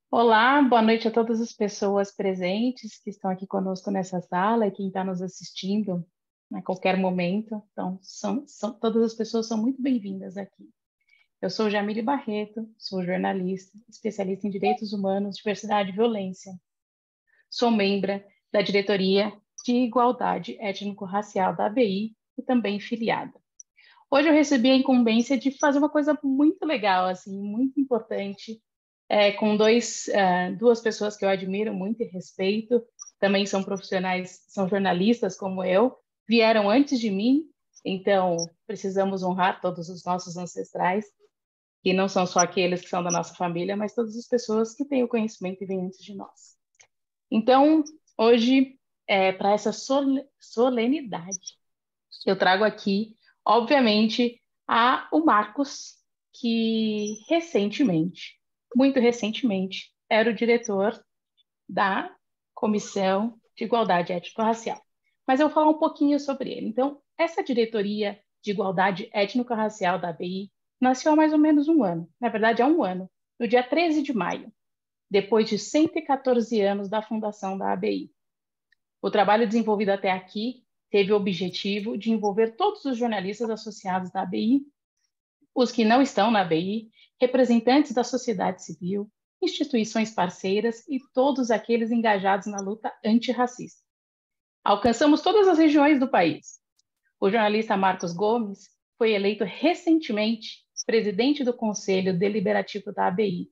Olá, boa noite a todas as pessoas presentes que estão aqui conosco nessa sala e quem está nos assistindo a qualquer momento. Então, todas as pessoas são muito bem-vindas aqui. Eu sou Jamile Barreto, sou jornalista, especialista em direitos humanos, diversidade e violência. Sou membro da diretoria de igualdade étnico-racial da ABI e também filiada. Hoje eu recebi a incumbência de fazer uma coisa muito legal, assim, muito importante, com duas pessoas que eu admiro muito e respeito, também são profissionais, são jornalistas como eu, vieram antes de mim, então precisamos honrar todos os nossos ancestrais, que não são só aqueles que são da nossa família, mas todas as pessoas que têm o conhecimento e vêm antes de nós. Então, hoje, para essa solenidade, eu trago aqui, obviamente, o Marcos, que recentemente, muito recentemente, era o diretor da Comissão de Igualdade Étnico-Racial. Mas eu vou falar um pouquinho sobre ele. Então, essa diretoria de Igualdade Étnico-Racial da ABI nasceu há mais ou menos um ano. Na verdade, há um ano, no dia 13 de maio, depois de 114 anos da fundação da ABI. O trabalho desenvolvido até aqui teve o objetivo de envolver todos os jornalistas associados da ABI, os que não estão na ABI, representantes da sociedade civil, instituições parceiras e todos aqueles engajados na luta antirracista. Alcançamos todas as regiões do país. O jornalista Marcos Gomes foi eleito recentemente presidente do Conselho Deliberativo da ABI.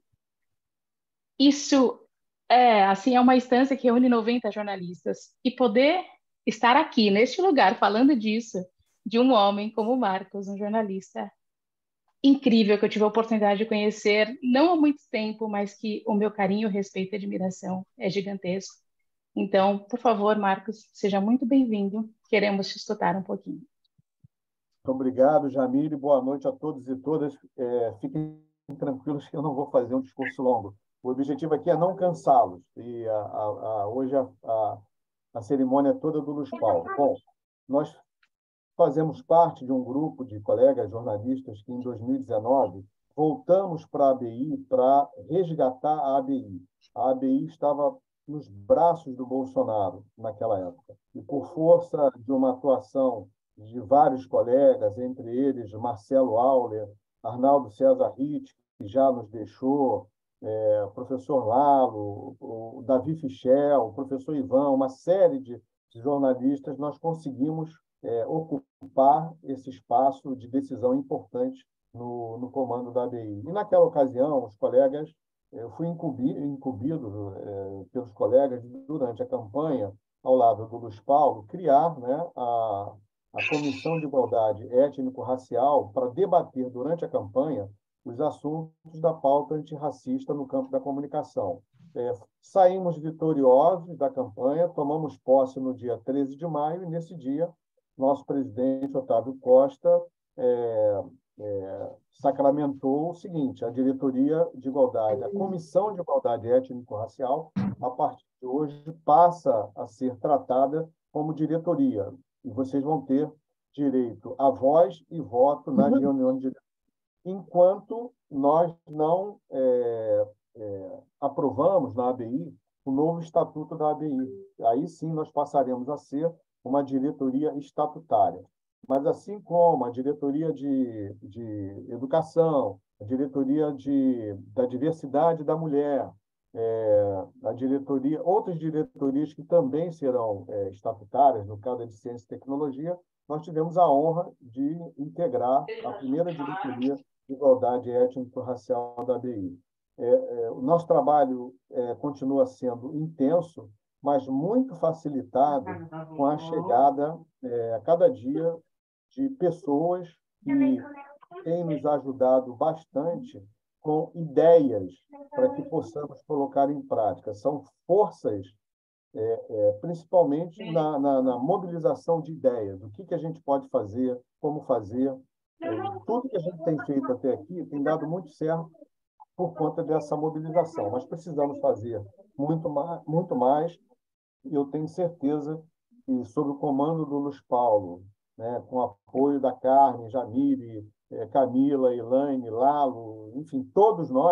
Isso é uma instância que reúne 90 jornalistas e poder estar aqui neste lugar falando disso de um homem como o Marcos, um jornalista incrível que eu tive a oportunidade de conhecer não há muito tempo, mas que o meu carinho, respeito e admiração é gigantesco. Então, por favor, Marcos, seja muito bem-vindo. Queremos te escutar um pouquinho. Muito obrigado, Jamile. Boa noite a todos e todas. Fiquem tranquilos que eu não vou fazer um discurso longo. O objetivo aqui é não cansá-los. E hoje a cerimônia é toda do Luiz Paulo. Bom, nós fazemos parte de um grupo de colegas jornalistas que, em 2019, voltamos para a ABI para resgatar a ABI. A ABI estava nos braços do Bolsonaro naquela época. E por força de uma atuação de vários colegas, entre eles Marcelo Auler, Arnaldo César Ritt, que já nos deixou, o professor Lalo, o Davi Fischel, o professor Ivan, uma série de jornalistas, nós conseguimos ocupar esse espaço de decisão importante no comando da ABI. E, naquela ocasião, os colegas, eu fui incumbido pelos colegas durante a campanha, ao lado do Luiz Paulo, criar, né, a Comissão de Igualdade Étnico-Racial para debater durante a campanha os assuntos da pauta antirracista no campo da comunicação. Saímos vitoriosos da campanha, tomamos posse no dia 13 de maio, e nesse dia nosso presidente, Otávio Costa, sacramentou o seguinte: a diretoria de igualdade, a Comissão de Igualdade Étnico-Racial, a partir de hoje, passa a ser tratada como diretoria, e vocês vão ter direito a voz e voto nas reuniões de diretoria. Enquanto nós não aprovamos na ABI o novo estatuto da ABI. Aí sim nós passaremos a ser uma diretoria estatutária. Mas, assim como a diretoria de educação, a diretoria da diversidade da mulher, a diretoria, outras diretorias que também serão estatutárias, no caso de ciência e tecnologia, nós tivemos a honra de integrar a primeira diretoria de igualdade étnico-racial da ABI. O nosso trabalho continua sendo intenso, mas muito facilitado com a chegada, a cada dia, de pessoas que têm nos ajudado bastante com ideias para que possamos colocar em prática. São forças, principalmente na mobilização de ideias. O que a gente pode fazer, como fazer. Tudo que a gente tem feito até aqui tem dado muito certo por conta dessa mobilização. Mas precisamos fazer muito mais, e eu tenho certeza que, sob o comando do Luiz Paulo, né, com apoio da Carmen, Jamile, Camila, Elaine, Lalo, enfim, todos nós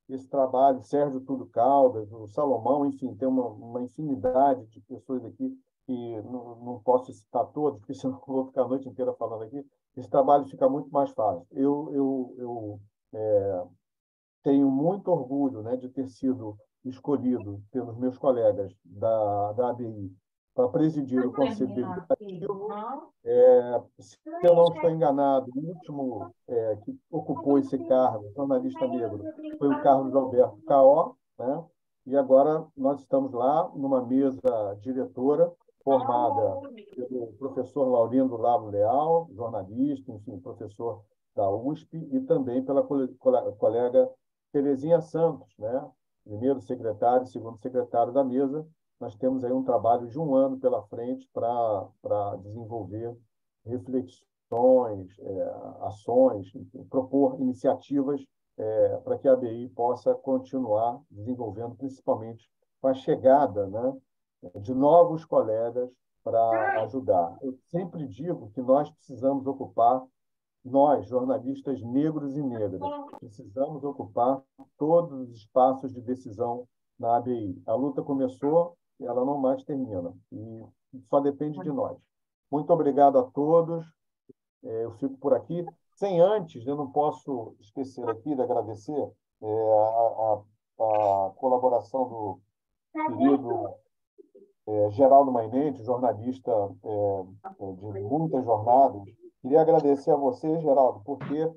esse trabalho, Sérgio Túlio Caldas, o Salomão, enfim, tem uma infinidade de pessoas aqui que não posso citar todos, porque senão eu vou ficar a noite inteira falando aqui. Esse trabalho fica muito mais fácil. Eu tenho muito orgulho, né, de ter sido escolhido pelos meus colegas da ABI para presidir o Conselho Deliberativo. Se eu não estou enganado, o último que ocupou esse cargo, jornalista negro, foi o Carlos Alberto Caó, né? E agora nós estamos lá numa mesa diretora formada pelo professor Laurindo Lavo Leal, jornalista, enfim, professor da USP, e também pela colega Terezinha Santos, né? Primeiro secretário e segundo secretário da mesa. Nós temos aí um trabalho de um ano pela frente para desenvolver reflexões, ações, enfim, propor iniciativas para que a ABI possa continuar desenvolvendo, principalmente com a chegada, né, de novos colegas para ajudar. Eu sempre digo que nós precisamos ocupar, nós, jornalistas negros e negras, precisamos ocupar todos os espaços de decisão na ABI. A luta começou, ela não mais termina, e só depende de nós. Muito obrigado a todos. Eu fico por aqui. Sem antes, eu não posso esquecer aqui de agradecer a colaboração do querido Geraldo Mainete, jornalista de muitas jornadas. Queria agradecer a você, Geraldo, por ter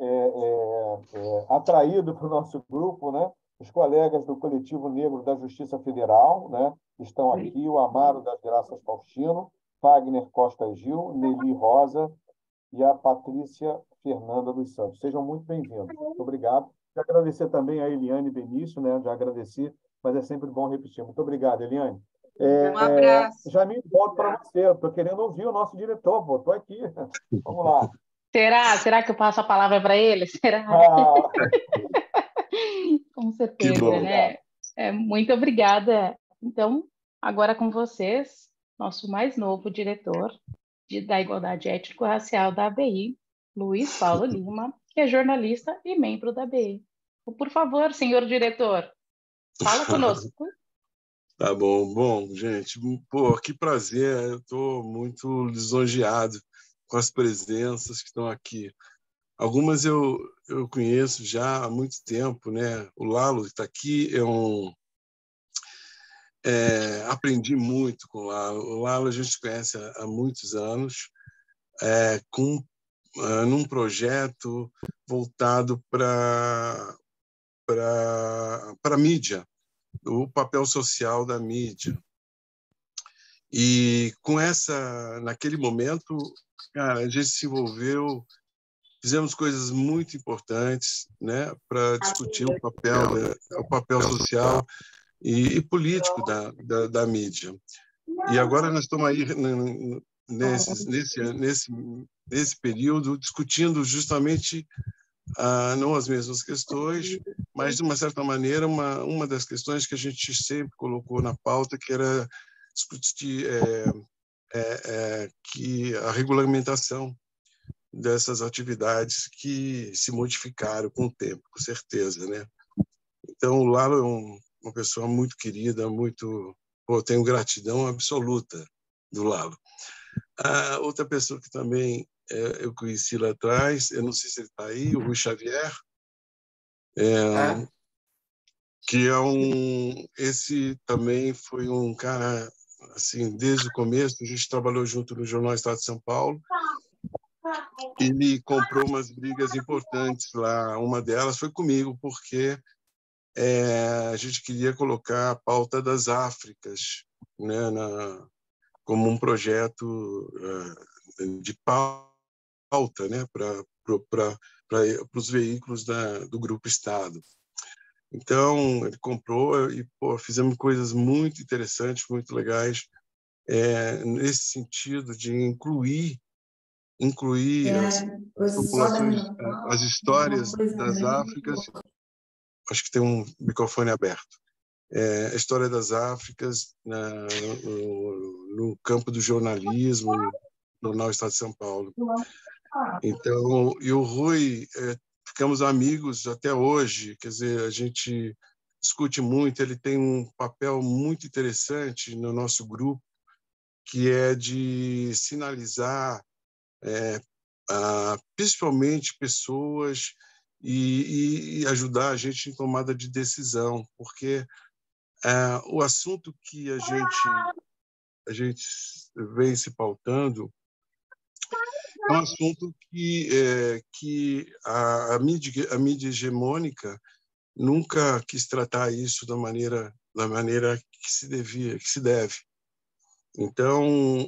atraído para o nosso grupo, né, os colegas do Coletivo Negro da Justiça Federal, né, que estão aqui, o Amaro das Graças Faustino, Wagner Costa Gil, Nelly Rosa e a Patrícia Fernanda dos Santos. Sejam muito bem-vindos. Muito obrigado. E agradecer também a Eliane Benício, né, já agradeci, mas é sempre bom repetir. Muito obrigado, Eliane. Um abraço. Jamil, volto para você. Estou querendo ouvir o nosso diretor, estou aqui. Vamos lá. Será que eu passo a palavra para ele? Será? Ah, Com Que certeza, bom. né? Muito obrigada. Então, agora com vocês, nosso mais novo diretor da Igualdade Étnico-Racial da ABI, Luiz Paulo Lima, que é jornalista e membro da ABI. Por favor, senhor diretor, fala conosco. Tá bom. Bom, gente, pô, que prazer. Eu estou muito lisonjeado com as presenças que estão aqui. Algumas eu conheço já há muito tempo, né? O Lalo que está aqui aprendi muito com o Lalo. O Lalo a gente conhece há muitos anos, num projeto voltado para a mídia, o papel social da mídia. E naquele momento, cara, a gente se envolveu, fizemos coisas muito importantes, né, para discutir o papel social e político da mídia. E agora nós estamos aí nesse período discutindo justamente não as mesmas questões, mas de uma certa maneira uma das questões que a gente sempre colocou na pauta, que era discutir que a regulamentação dessas atividades que se modificaram com o tempo, com certeza, né? Então, o Lalo é uma pessoa muito querida, tenho gratidão absoluta do Lalo. A outra pessoa que também eu conheci lá atrás, eu não sei se ele está aí, o Rui Xavier, que esse também foi um cara, assim, desde o começo, a gente trabalhou junto no Jornal Estado de São Paulo. Ele comprou umas brigas importantes lá. Uma delas foi comigo, porque a gente queria colocar a pauta das Áfricas, né, como um projeto de pauta, né, para os veículos do Grupo Estado. Então, ele comprou e fizemos coisas muito interessantes, muito legais, nesse sentido de incluir as populações, as histórias das Áfricas. Acho que tem um microfone aberto. A história das Áfricas no campo do jornalismo, no Jornal Estado de São Paulo. Então, e o Rui ficamos amigos até hoje, quer dizer, a gente discute muito, ele tem um papel muito interessante no nosso grupo, que é de sinalizar principalmente pessoas e ajudar a gente em tomada de decisão, porque o assunto que a gente vem se pautando é um assunto que a mídia hegemônica nunca quis tratar isso da maneira que se deve. Então,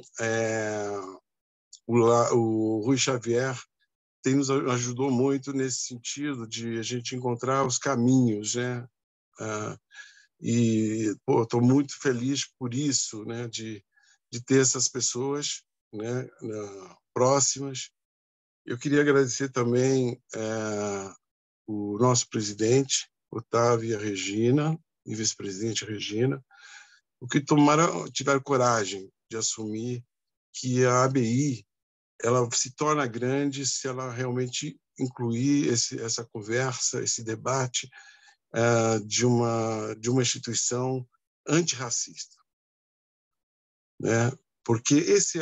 o Rui Xavier nos ajudou muito nesse sentido de a gente encontrar os caminhos, né? E estou muito feliz por isso, né? De ter essas pessoas, né? Próximas. Eu queria agradecer também o nosso presidente, Otávio, e a Regina, e vice-presidente Regina, porque tiveram coragem de assumir que a ABI ela se torna grande se ela realmente incluir essa conversa, esse debate de uma instituição antirracista, né? Porque esse é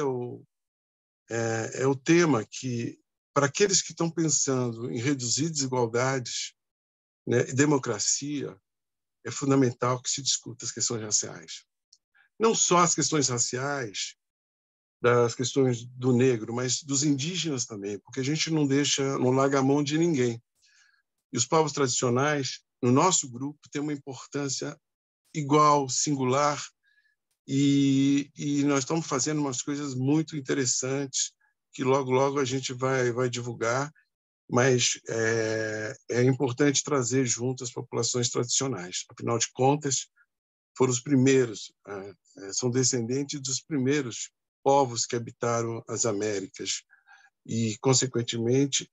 o tema que, para aqueles que estão pensando em reduzir desigualdades, né, e democracia, é fundamental que se discuta as questões raciais. Não só as questões raciais, das questões do negro, mas dos indígenas também, porque a gente não larga a mão de ninguém. E os povos tradicionais, no nosso grupo, têm uma importância igual, singular, e nós estamos fazendo umas coisas muito interessantes que logo a gente vai divulgar, mas é importante trazer junto as populações tradicionais. Afinal de contas, foram os primeiros, são descendentes dos primeiros povos que habitaram as Américas e, consequentemente,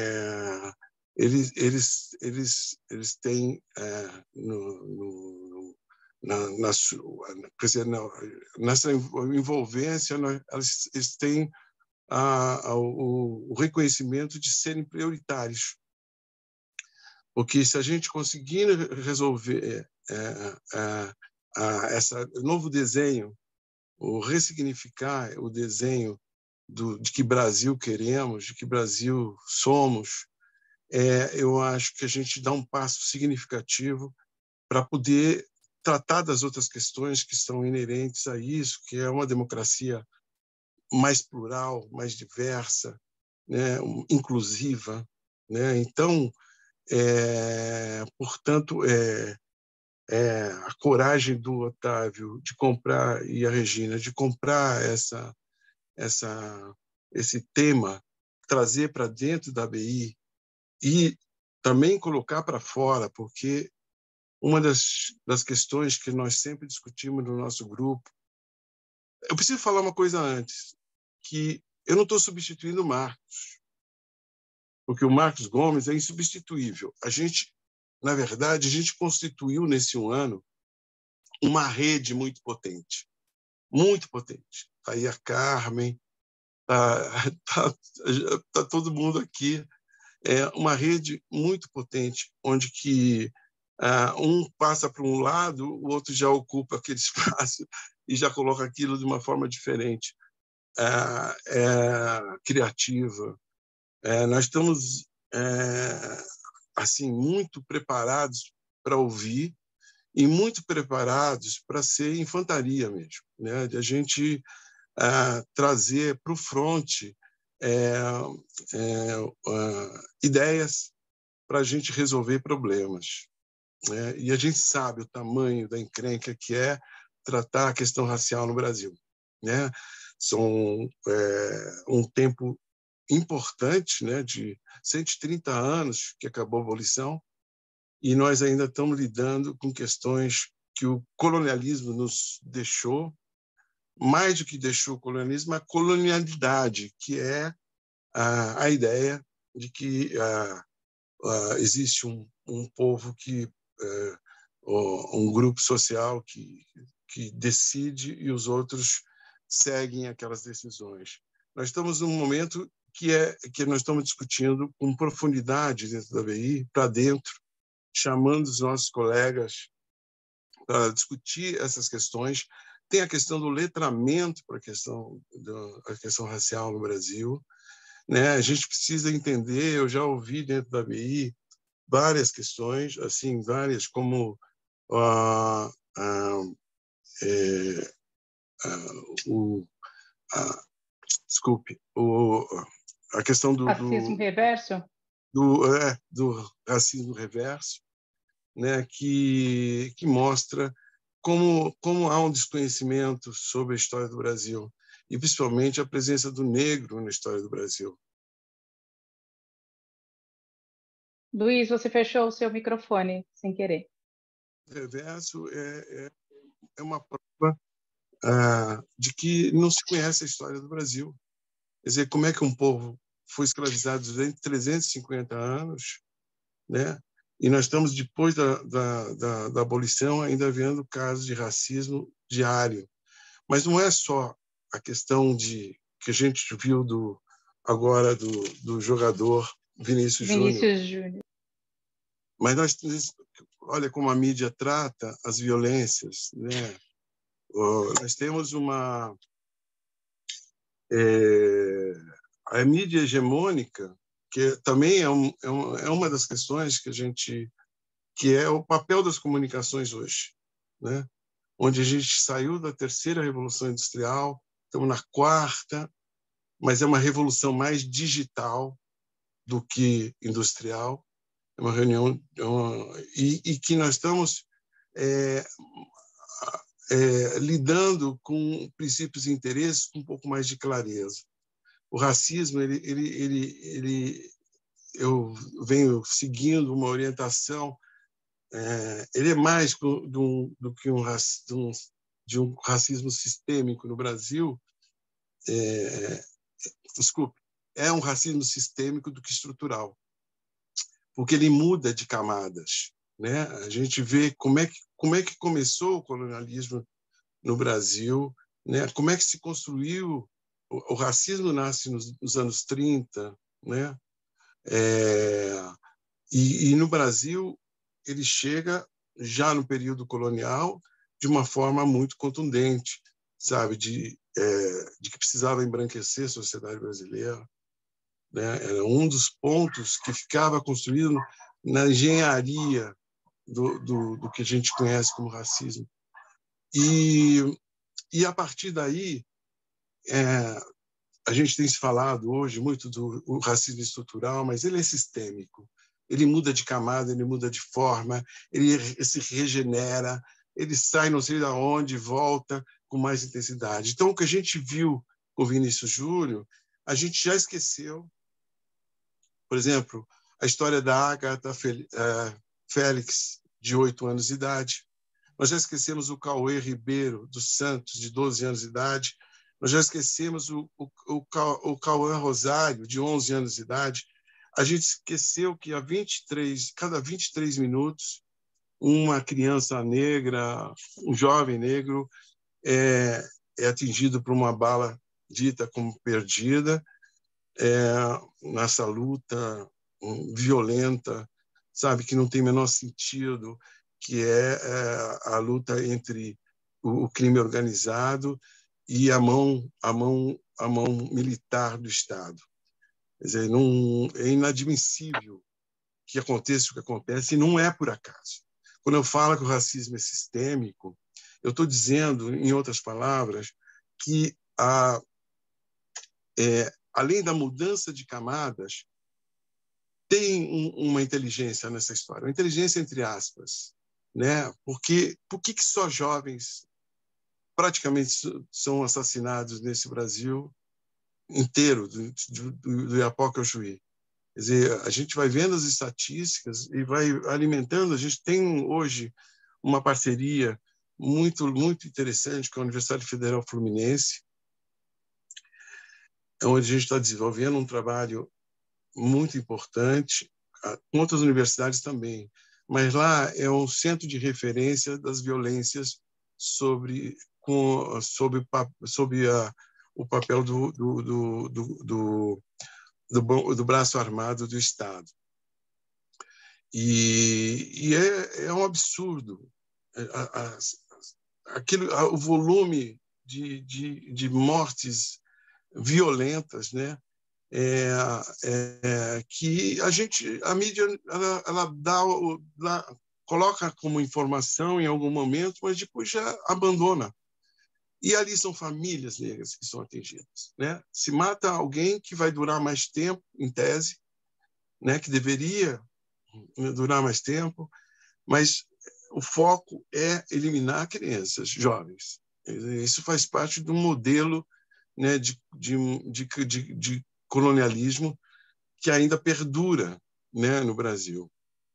eles têm nessa envolvência, eles têm o reconhecimento de serem prioritários, porque se a gente conseguir resolver esse novo desenho, ou ressignificar o desenho de que Brasil queremos, de que Brasil somos, eu acho que a gente dá um passo significativo para poder tratar das outras questões que estão inerentes a isso, que é uma democracia mais plural, mais diversa, né, inclusiva, né? Então, portanto, a coragem do Otávio de comprar, e a Regina de comprar esse tema, trazer para dentro da ABI e também colocar para fora, porque uma das questões que nós sempre discutimos no nosso grupo. Eu preciso falar uma coisa antes, que eu não estou substituindo o Marcos, porque o Marcos Gomes é insubstituível. Na verdade, a gente constituiu nesse um ano uma rede muito potente, muito potente. Está aí a Carmen, tá todo mundo aqui. É uma rede muito potente, onde que um passa para um lado, o outro já ocupa aquele espaço e já coloca aquilo de uma forma diferente, criativa. Nós estamos assim muito preparados para ouvir e muito preparados para ser infantaria mesmo, né? De a gente trazer para o fronte ideias para a gente resolver problemas, né? E a gente sabe o tamanho da encrenca que é tratar a questão racial no Brasil, né? São um tempo importante, né, de 130 anos que acabou a abolição, e nós ainda estamos lidando com questões que o colonialismo nos deixou. Mais do que deixou o colonialismo, a colonialidade, que é a ideia de que existe um povo um grupo social que decide e os outros seguem aquelas decisões. Nós estamos num momento que nós estamos discutindo com profundidade dentro da ABI, para dentro, chamando os nossos colegas para discutir essas questões. Tem a questão do letramento para a questão racial no Brasil, né? A gente precisa entender, eu já ouvi dentro da ABI várias questões, assim, várias, como desculpe, a questão racismo reverso? Do racismo reverso, né, que mostra como há um desconhecimento sobre a história do Brasil, e principalmente a presença do negro na história do Brasil. Luiz, você fechou o seu microfone sem querer. O reverso é uma prova de que não se conhece a história do Brasil. Quer dizer, como é que um povo foi escravizado durante 350 anos, né? E nós estamos, depois da abolição, ainda vendo casos de racismo diário. Mas não é só a questão que a gente viu agora do jogador Vinícius Júnior. Mas olha como a mídia trata as violências, né? Nós temos a mídia hegemônica, que também é uma das questões que é o papel das comunicações hoje, né? Onde a gente saiu da terceira revolução industrial, estamos na quarta, mas é uma revolução mais digital do que industrial. É uma reunião e que nós estamos lidando com princípios e interesses com um pouco mais de clareza. O racismo, eu venho seguindo uma orientação, ele é mais do que de um racismo sistêmico no Brasil. Desculpe, é um racismo sistêmico do que estrutural, porque ele muda de camadas, né? A gente vê como é que começou o colonialismo no Brasil, né? Como é que se construiu. O racismo nasce nos anos 30, né? E no Brasil ele chega já no período colonial de uma forma muito contundente, sabe, de que precisava embranquecer a sociedade brasileira, né? Era um dos pontos que ficava construído na engenharia do que a gente conhece como racismo. E a partir daí, a gente tem se falado hoje muito do racismo estrutural, mas ele é sistêmico. Ele muda de camada, ele muda de forma, ele se regenera, ele sai não sei de onde, volta com mais intensidade. Então, o que a gente viu com o Vinícius Júnior, a gente já esqueceu. Por exemplo, a história da Agatha Félix, de 8 anos de idade. Nós já esquecemos o Cauê Ribeiro dos Santos, de 12 anos de idade. Nós já esquecemos o Cauã Rosário, de 11 anos de idade. A gente esqueceu que cada 23 minutos, uma criança negra, um jovem negro, é atingido por uma bala dita como perdida, nessa luta violenta, sabe, que não tem o menor sentido, que é a luta entre o crime organizado e a mão militar do Estado. Quer dizer, é inadmissível que aconteça o que acontece, e não é por acaso. Quando eu falo que o racismo é sistêmico, eu estou dizendo, em outras palavras, que além da mudança de camadas, tem uma inteligência nessa história, uma inteligência entre aspas, né? Porque por que só jovens praticamente são assassinados nesse Brasil inteiro, do Iapoca ao Chuí? Quer dizer, a gente vai vendo as estatísticas e vai alimentando. A gente tem hoje uma parceria muito, muito interessante com a Universidade Federal Fluminense, onde a gente está desenvolvendo um trabalho muito importante, com outras universidades também. Mas lá é um centro de referência das violências sobre o papel do braço armado do Estado. E é um absurdo o volume de mortes violentas, né? Que a mídia ela coloca como informação em algum momento, mas depois já abandona. E ali são famílias negras que são atingidas, né? Se mata alguém que vai durar mais tempo, em tese, né? Que deveria durar mais tempo, mas o foco é eliminar crianças, jovens. Isso faz parte do modelo, né, de colonialismo que ainda perdura, né, no Brasil.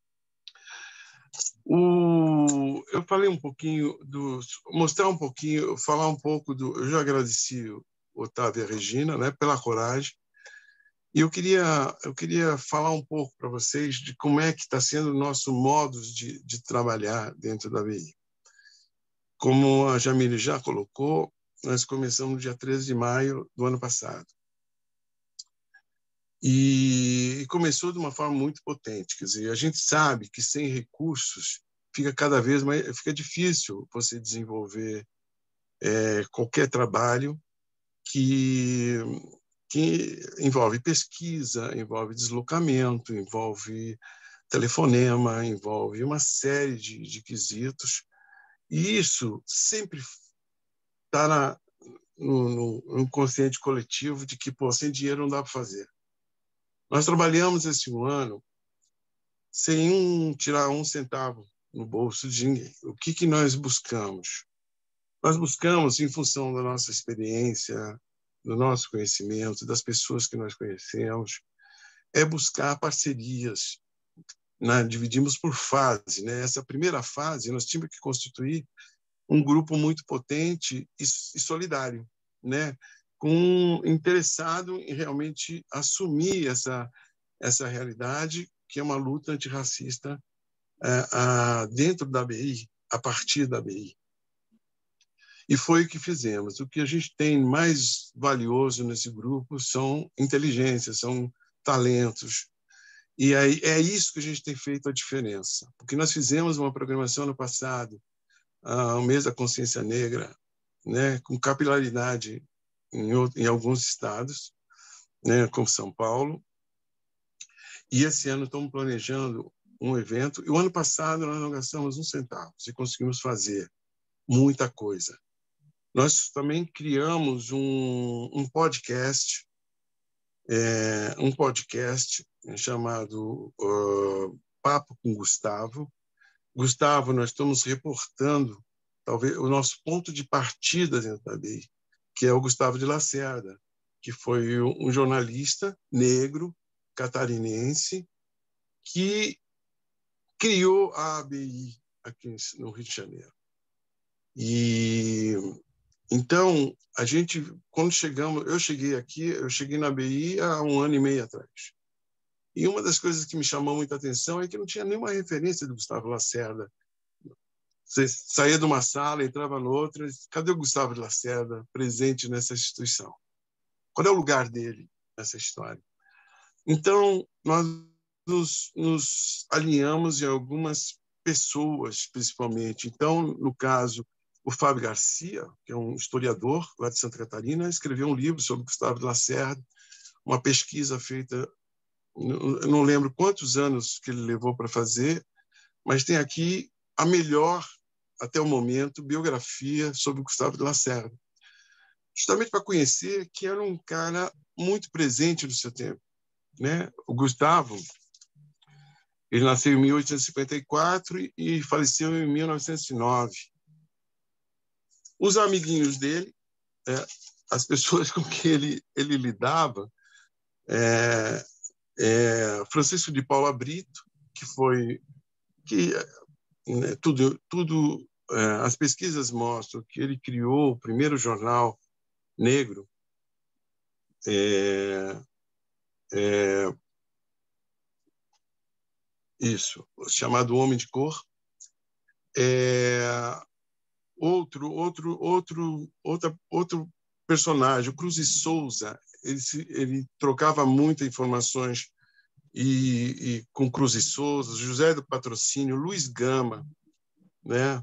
Eu falei um pouquinho falar um pouco eu já agradeci o Otávio e a Regina, né, pela coragem. E eu queria falar um pouco para vocês de como é que está sendo o nosso modo de trabalhar dentro da ABI. Como a Jamile já colocou, nós começamos no dia 13 de maio do ano passado. E começou de uma forma muito potente. Quer dizer, a gente sabe que sem recursos fica cada vez mais difícil você desenvolver qualquer trabalho que envolve pesquisa, envolve deslocamento, envolve telefonema, envolve uma série de quesitos. E isso sempre está no inconsciente coletivo de que, sem dinheiro não dá para fazer. Nós trabalhamos esse ano sem tirar um centavo no bolso de ninguém. O que nós buscamos? Nós buscamos, em função da nossa experiência, do nosso conhecimento, das pessoas que nós conhecemos, buscar parcerias. Dividimos por fase, né? Essa primeira fase, nós tínhamos que constituir um grupo muito potente e solidário, né? Interessado em realmente assumir essa realidade, que é uma luta antirracista dentro da ABI, a partir da ABI. E foi o que fizemos. O que a gente tem mais valioso nesse grupo são inteligências, são talentos. E aí, é isso que a gente tem feito a diferença. Porque nós fizemos uma programação no passado, o mês da consciência negra, né, com capilaridade em alguns estados, né, como São Paulo. E esse ano estamos planejando um evento. E o ano passado nós não gastamos um centavo e conseguimos fazer muita coisa. Nós também criamos um podcast, chamado Papo com Gustavo. Gustavo, nós estamos reportando talvez o nosso ponto de partida dentro da ABI, que é o Gustavo de Lacerda, que foi um jornalista negro, catarinense, que criou a ABI aqui no Rio de Janeiro. E então, quando eu cheguei na ABI há 1 ano e meio atrás. E uma das coisas que me chamou muita atenção é que não tinha nenhuma referência do Gustavo Lacerda. Você saía de uma sala, entrava noutra, cadê o Gustavo de Lacerda presente nessa instituição? Qual é o lugar dele nessa história? Então, nós nos alinhamos em algumas pessoas, principalmente. Então, no caso, o Fábio Garcia, que é um historiador lá de Santa Catarina, escreveu um livro sobre Gustavo de Lacerda, uma pesquisa feita, eu não lembro quantos anos que ele levou para fazer, mas tem aqui a melhor, até o momento, biografia sobre Gustavo de Lacerda. Justamente para conhecer que era um cara muito presente no seu tempo, né? O Gustavo, ele nasceu em 1854 e faleceu em 1909. Os amiguinhos dele, as pessoas com que ele lidava, Francisco de Paula Brito, né, as pesquisas mostram que ele criou o primeiro jornal negro, chamado Homem de Cor. Outro personagem, o Cruz e Souza, ele trocava muitas informações e com Cruz e Souza, José do Patrocínio, Luiz Gama, né?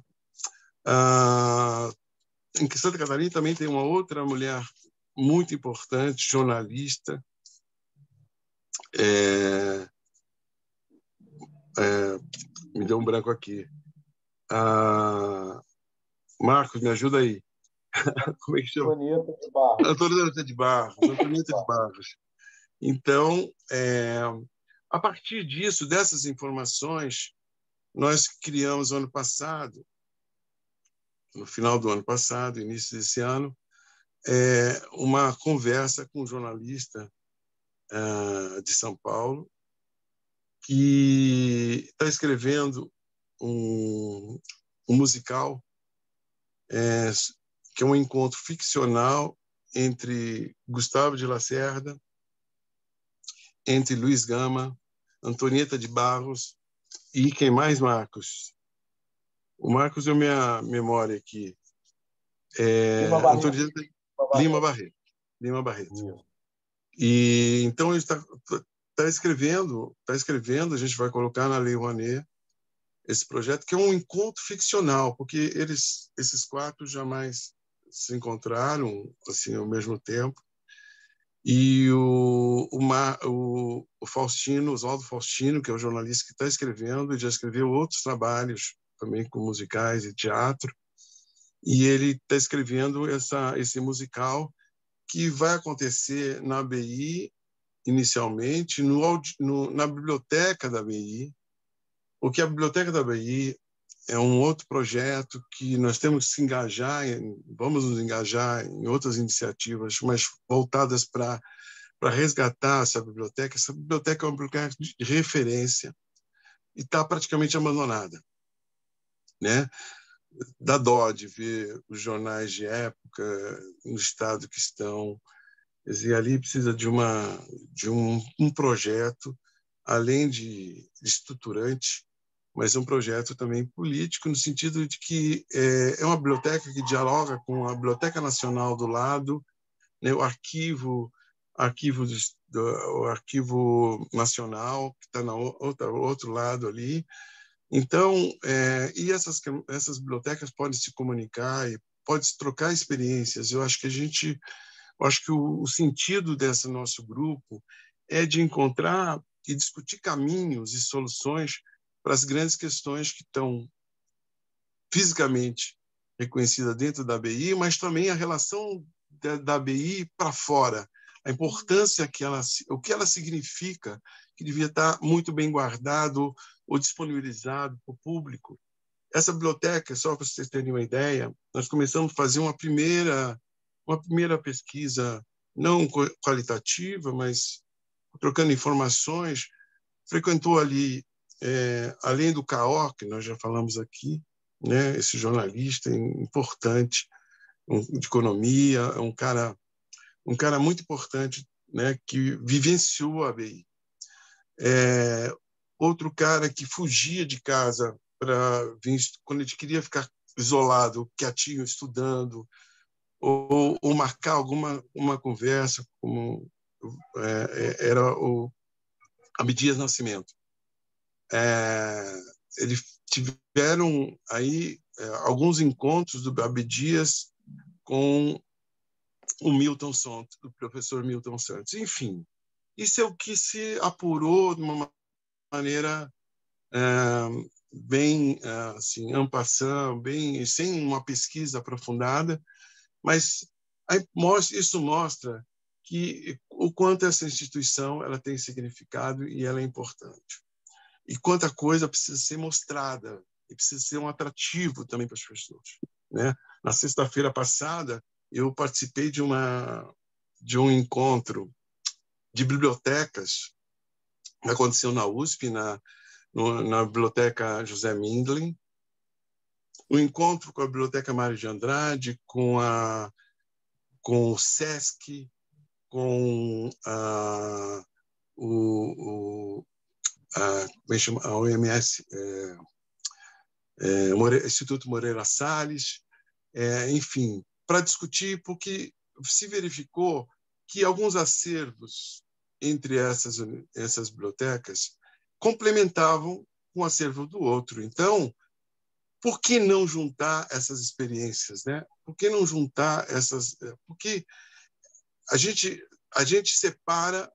Em Santa Catarina também tem uma outra mulher muito importante, jornalista, me deu um branco aqui. Marcos, me ajuda aí. Como é que chama? Antonieta de Barros. Antonieta de Barros. Antonieta de Barros. Então, a partir disso, dessas informações, nós criamos ano passado, no final do ano passado, início desse ano, uma conversa com um jornalista de São Paulo que está escrevendo um musical que é um encontro ficcional entre Gustavo de Lacerda, entre Luiz Gama, Antonieta de Barros e quem mais, Marcos? O Marcos é a minha memória aqui. Antonieta Lima Barreto. Isso. E então ele está escrevendo, a gente vai colocar na Lei Rouanet esse projeto, que é um encontro ficcional, porque esses quatro jamais se encontraram assim ao mesmo tempo. E o Faustino, Oswaldo Faustino, que é o jornalista que está escrevendo, já escreveu outros trabalhos também com musicais e teatro, e ele está escrevendo esse musical que vai acontecer na ABI, inicialmente, na biblioteca da ABI, porque a biblioteca da ABI é um outro projeto que nós temos que se engajar, vamos nos engajar em outras iniciativas, mas voltadas para resgatar essa biblioteca. Essa biblioteca é uma biblioteca de referência e está praticamente abandonada, né? Dá dó de ver os jornais de época no estado que estão. E ali precisa de um projeto, além de estruturante, mas é um projeto também político, no sentido de que é uma biblioteca que dialoga com a Biblioteca Nacional do lado, né, o arquivo nacional, que está no outro lado ali. Então, e essas bibliotecas podem se comunicar e podem se trocar experiências. Eu acho que o sentido desse nosso grupo é de encontrar e discutir caminhos e soluções para as grandes questões que estão fisicamente reconhecidas dentro da ABI, mas também a relação da ABI para fora, a importância o que ela significa, que devia estar muito bem guardado ou disponibilizado para o público. Essa biblioteca, só para vocês terem uma ideia, nós começamos a fazer uma primeira pesquisa, não qualitativa, mas trocando informações. Frequentou ali, além do Caó, que nós já falamos aqui, né, esse jornalista importante de economia, um cara muito importante, né, que vivenciou a ABI. Outro cara que fugia de casa para vir, quando ele queria ficar isolado, quietinho, estudando, ou marcar uma conversa, como era o Abdias Nascimento. Eles tiveram aí alguns encontros do Abdias com o professor Milton Santos. Enfim, isso é o que se apurou de uma maneira bem assim, en passant, bem sem uma pesquisa aprofundada, mas isso mostra que o quanto essa instituição ela tem significado e ela é importante. E quanta coisa precisa ser mostrada e precisa ser um atrativo também para as pessoas, né? Na sexta-feira passada, eu participei de um encontro de bibliotecas que aconteceu na USP, na Biblioteca José Mindlin, um encontro com a Biblioteca Mário de Andrade, com o SESC, com a OMS, Instituto Moreira Salles, enfim, para discutir, porque se verificou que alguns acervos entre essas bibliotecas complementavam com o acervo do outro. Então, por que não juntar essas experiências, né? Por que não juntar essas? Porque a gente separa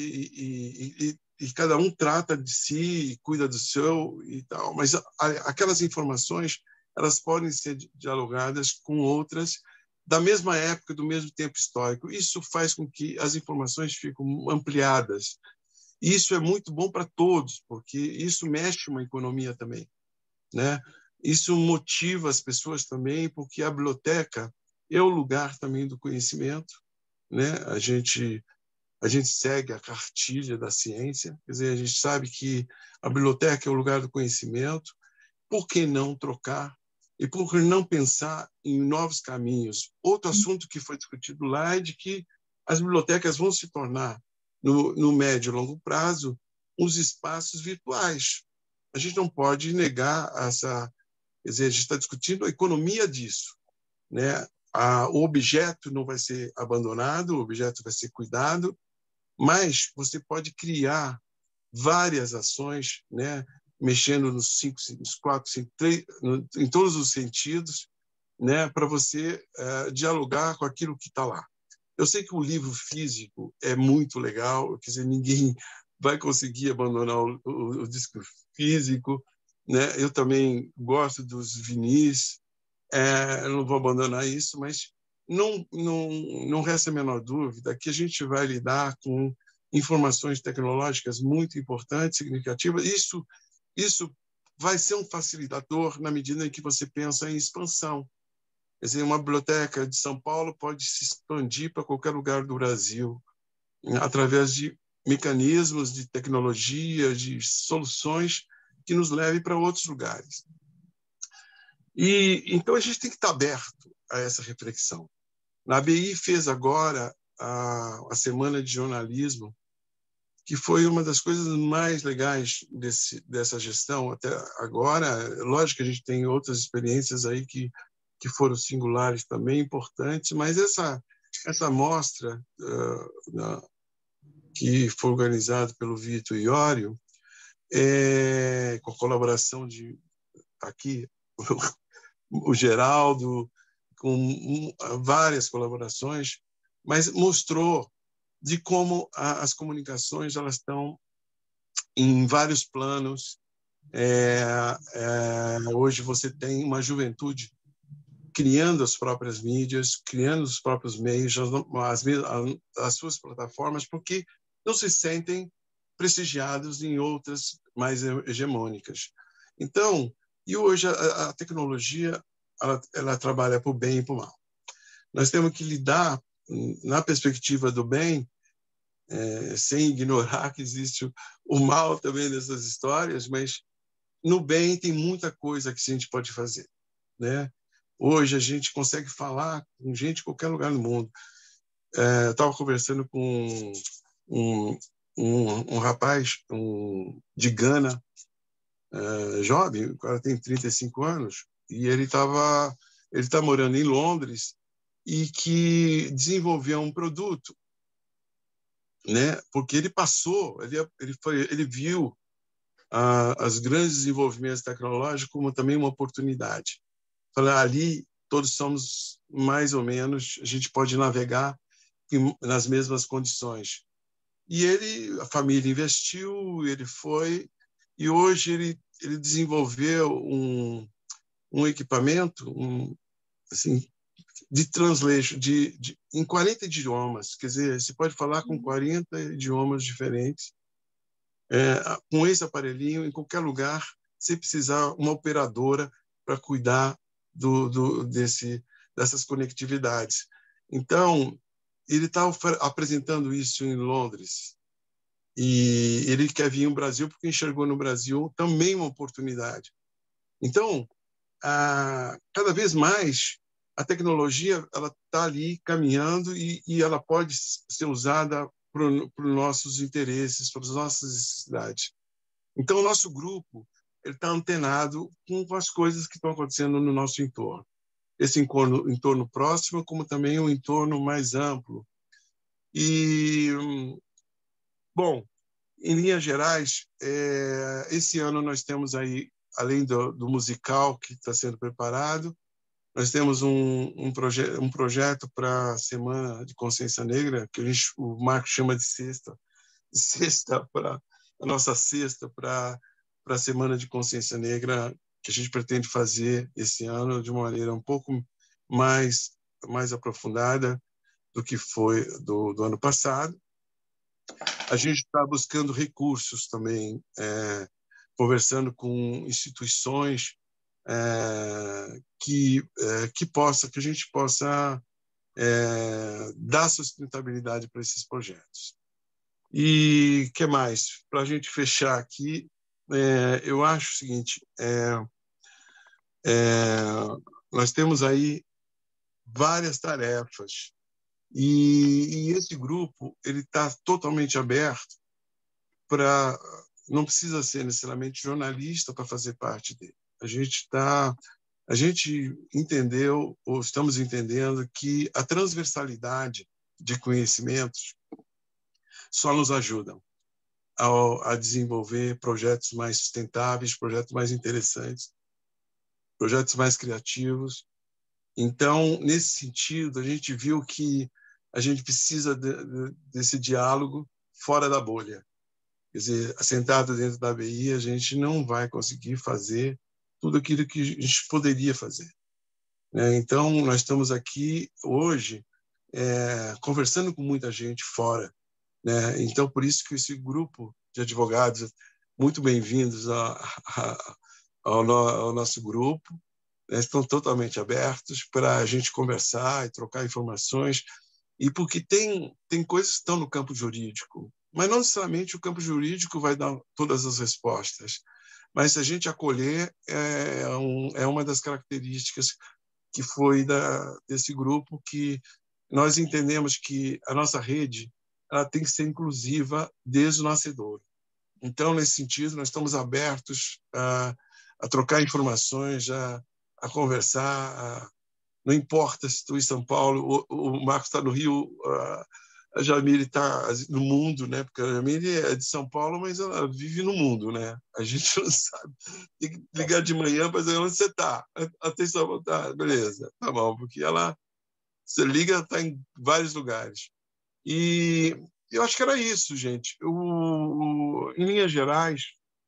e cada um trata de si, e cuida do seu e tal, mas aquelas informações elas podem ser dialogadas com outras da mesma época, do mesmo tempo histórico. Isso faz com que as informações fiquem ampliadas. Isso é muito bom para todos, porque isso mexe uma economia também, né? Isso motiva as pessoas também, porque a biblioteca é o lugar também do conhecimento, né? A gente segue a cartilha da ciência, quer dizer, a gente sabe que a biblioteca é o lugar do conhecimento. Por que não trocar? E por que não pensar em novos caminhos? Outro assunto que foi discutido lá é de que as bibliotecas vão se tornar, no médio e longo prazo, os espaços virtuais. A gente não pode negar essa... Quer dizer, a gente está discutindo a economia disso, né? O objeto não vai ser abandonado, o objeto vai ser cuidado, mas você pode criar várias ações, né? Mexendo nos 4, 5, 3, em todos os sentidos, né? Para você dialogar com aquilo que está lá. Eu sei que o livro físico é muito legal, quer dizer, ninguém vai conseguir abandonar o disco físico, né? Eu também gosto dos vinis, eu não vou abandonar isso, mas não resta a menor dúvida que a gente vai lidar com informações tecnológicas muito importantes, significativas. Isso vai ser um facilitador na medida em que você pensa em expansão. Quer dizer, uma biblioteca de São Paulo pode se expandir para qualquer lugar do Brasil, através de mecanismos de tecnologia, de soluções que nos levem para outros lugares. Então, a gente tem que estar aberto a essa reflexão. A ABI fez agora a Semana de Jornalismo, que foi uma das coisas mais legais dessa gestão até agora. Lógico que a gente tem outras experiências aí que foram singulares também, importantes, mas essa mostra que foi organizada pelo Vitor Iorio, com a colaboração de aqui o Geraldo, com várias colaborações, mas mostrou de como as comunicações elas estão em vários planos. Hoje você tem uma juventude criando as próprias mídias, criando os próprios meios, as suas plataformas, porque não se sentem prestigiados em outras mais hegemônicas. Então, e hoje a tecnologia ela trabalha para o bem e para o mal. Nós temos que lidar, na perspectiva do bem, sem ignorar que existe o mal também nessas histórias, mas no bem tem muita coisa que a gente pode fazer, né? Hoje a gente consegue falar com gente em qualquer lugar do mundo. Eu estava conversando com um rapaz de Gana, jovem, o cara tem 35 anos, e ele está morando em Londres e que desenvolveu um produto, né? Porque ele passou, ele viu os grandes desenvolvimentos tecnológicos como também uma oportunidade. Falar ali todos somos mais ou menos, a gente pode navegar nas mesmas condições. E a família investiu, ele foi, e hoje ele desenvolveu um equipamento assim, de translation em 40 idiomas. Quer dizer, você pode falar com 40 idiomas diferentes. Com esse aparelhinho, em qualquer lugar, se precisar uma operadora para cuidar dessas conectividades. Então, ele está apresentando isso em Londres. E ele quer vir ao Brasil porque enxergou no Brasil também uma oportunidade. Então, cada vez mais, a tecnologia ela está ali caminhando e ela pode ser usada para os nossos interesses, para as nossas necessidades. Então, o nosso grupo está antenado com as coisas que estão acontecendo no nosso entorno. Esse entorno próximo, como também um entorno mais amplo. E, bom, em linhas gerais, esse ano nós temos aí, além do musical que está sendo preparado, nós temos um projeto para a Semana de Consciência Negra, que o Marco chama de sexta para a nossa sexta para a Semana de Consciência Negra, que a gente pretende fazer esse ano de uma maneira um pouco mais aprofundada do que foi do ano passado. A gente está buscando recursos também, conversando com instituições que a gente possa dar sustentabilidade para esses projetos. E que mais? Para a gente fechar aqui, eu acho o seguinte: nós temos aí várias tarefas e esse grupo ele está totalmente aberto para, não precisa ser necessariamente jornalista para fazer parte dele. A gente entendeu, ou estamos entendendo, que a transversalidade de conhecimentos só nos ajudam a desenvolver projetos mais sustentáveis, projetos mais interessantes, projetos mais criativos. Então, nesse sentido, a gente viu que a gente precisa desse diálogo fora da bolha. Quer dizer, assentado dentro da ABI, a gente não vai conseguir fazer tudo aquilo que a gente poderia fazer, né? Então, nós estamos aqui hoje conversando com muita gente fora, né? Então, por isso que esse grupo de advogados, muito bem-vindos ao nosso grupo, né? Estão totalmente abertos para a gente conversar e trocar informações, e porque tem coisas que estão no campo jurídico, mas não necessariamente o campo jurídico vai dar todas as respostas, mas se a gente acolher, é uma das características que foi desse grupo, que nós entendemos que a nossa rede ela tem que ser inclusiva desde o nascedor. Então, nesse sentido, nós estamos abertos a trocar informações, a conversar, não importa se estou em São Paulo, o Marcos está no Rio, a Jamile está no mundo, né? Porque a Jamile é de São Paulo, mas ela vive no mundo, né? A gente não sabe. Tem que ligar de manhã para dizer onde você está. Atenção, tá, beleza, tá bom, porque você liga, está em vários lugares. E eu acho que era isso, gente. Em linhas gerais,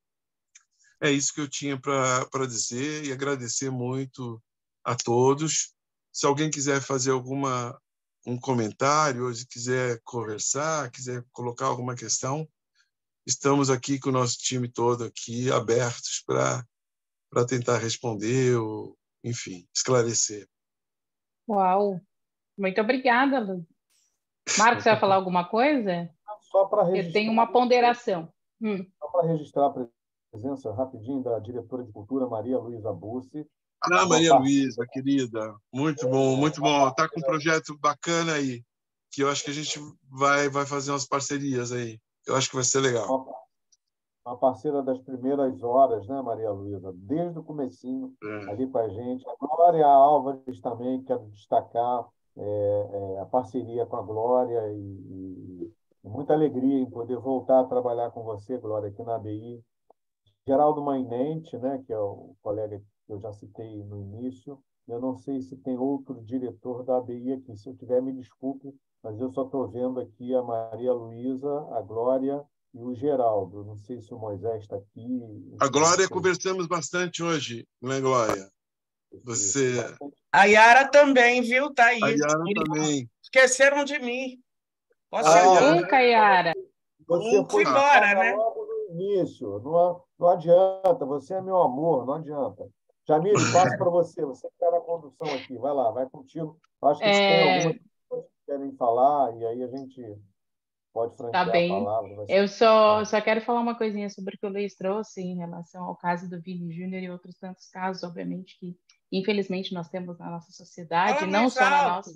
é isso que eu tinha para dizer, e agradecer muito a todos. Se alguém quiser fazer um comentário, ou se quiser conversar, quiser colocar alguma questão, estamos aqui com o nosso time todo aqui, abertos para tentar responder ou, enfim, esclarecer. Uau! Muito obrigada, Lu. Marcos, você vai falar alguma coisa? Só para registrar. Eu tenho uma ponderação. Só para registrar a presença rapidinho da diretora de cultura, Maria Luísa Bussi. Maria Luísa, querida, muito bom, muito bom. Está com um projeto bacana aí, que eu acho que a gente vai fazer umas parcerias aí. Eu acho que vai ser legal. Uma parceira das primeiras horas, né, Maria Luísa? Desde o comecinho, ali com a gente. A Glória Álvares também, quero destacar a parceria com a Glória e muita alegria em poder voltar a trabalhar com você, Glória, aqui na ABI. Geraldo Mainente, né, que é o colega que eu já citei no início. Eu não sei se tem outro diretor da ABI aqui. Se eu tiver, me desculpe, mas eu só estou vendo aqui a Maria Luísa, a Glória e o Geraldo. Não sei se o Moisés está aqui. A Glória, conversamos bastante hoje, não é, Glória? Você... A Yara também, viu? Tá aí. A Yara também. Esqueceram de mim. Nunca, Yara. Você foi embora, né? Logo no início. Não adianta. Você é meu amor, não adianta. Jamile, passo para você. Você que está na condução aqui. Vai lá, vai contigo. Acho que tem algumas pessoas que querem falar e aí a gente pode franquear Tá bem. a palavra. Eu só quero falar uma coisinha sobre o que o Luiz trouxe em relação ao caso do Vini Júnior e outros tantos casos, obviamente, que infelizmente nós temos na nossa sociedade, não só na nossa.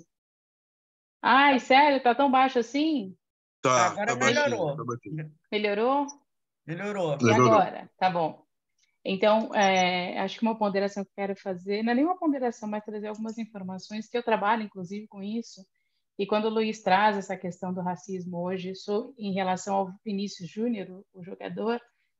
Ai, sério? Tá tão baixo assim? Tá, agora melhorou. Melhorou? Melhorou. E agora? Tá bom. Então, acho que uma ponderação que eu quero fazer, não é nenhuma ponderação, mas trazer algumas informações, que eu trabalho, inclusive, com isso, E quando o Luiz traz essa questão do racismo hoje, isso em relação ao Vinícius Júnior, o jogador,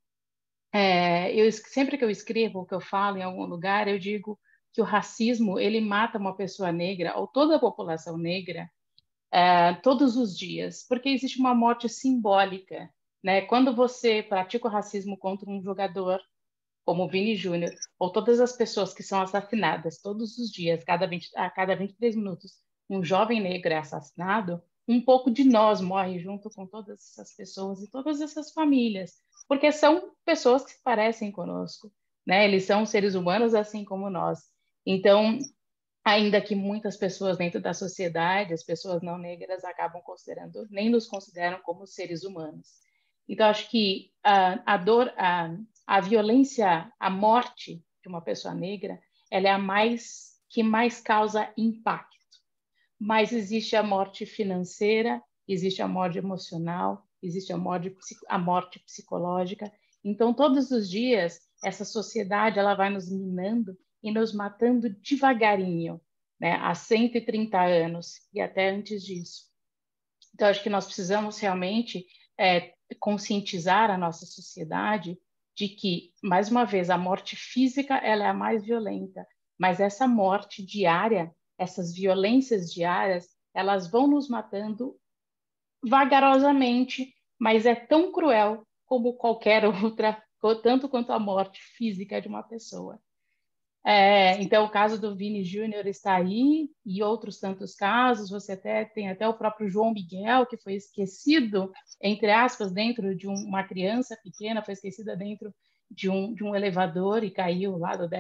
sempre que eu escrevo ou que eu falo em algum lugar, eu digo que o racismo ele mata uma pessoa negra ou toda a população negra todos os dias, porque existe uma morte simbólica, né? Quando você pratica o racismo contra um jogador como o Vini Júnior, ou todas as pessoas que são assassinadas todos os dias, a cada 23 minutos, um jovem negro é assassinado, um pouco de nós morre junto com todas essas pessoas e todas essas famílias, porque são pessoas que se parecem conosco, né? Eles são seres humanos assim como nós. Então, ainda que muitas pessoas dentro da sociedade, as pessoas não negras acabam considerando, nem nos consideram como seres humanos. Então, acho que a dor, a violência, a morte de uma pessoa negra, ela é a que mais causa impacto. Mas existe a morte financeira, existe a morte emocional, existe a morte psicológica. Então, todos os dias, essa sociedade ela vai nos minando e nos matando devagarinho, né? Há 130 anos e até antes disso. Então, acho que nós precisamos realmente conscientizar a nossa sociedade de que, mais uma vez, a morte física ela é a mais violenta, mas essa morte diária, essas violências diárias, elas vão nos matando vagarosamente, mas é tão cruel como qualquer outra, tanto quanto a morte física de uma pessoa. Então, o caso do Vini Júnior está aí, e outros tantos casos. Você tem até o próprio João Miguel, que foi esquecido, entre aspas, dentro de uma criança pequena, foi esquecida dentro de um elevador e caiu lá do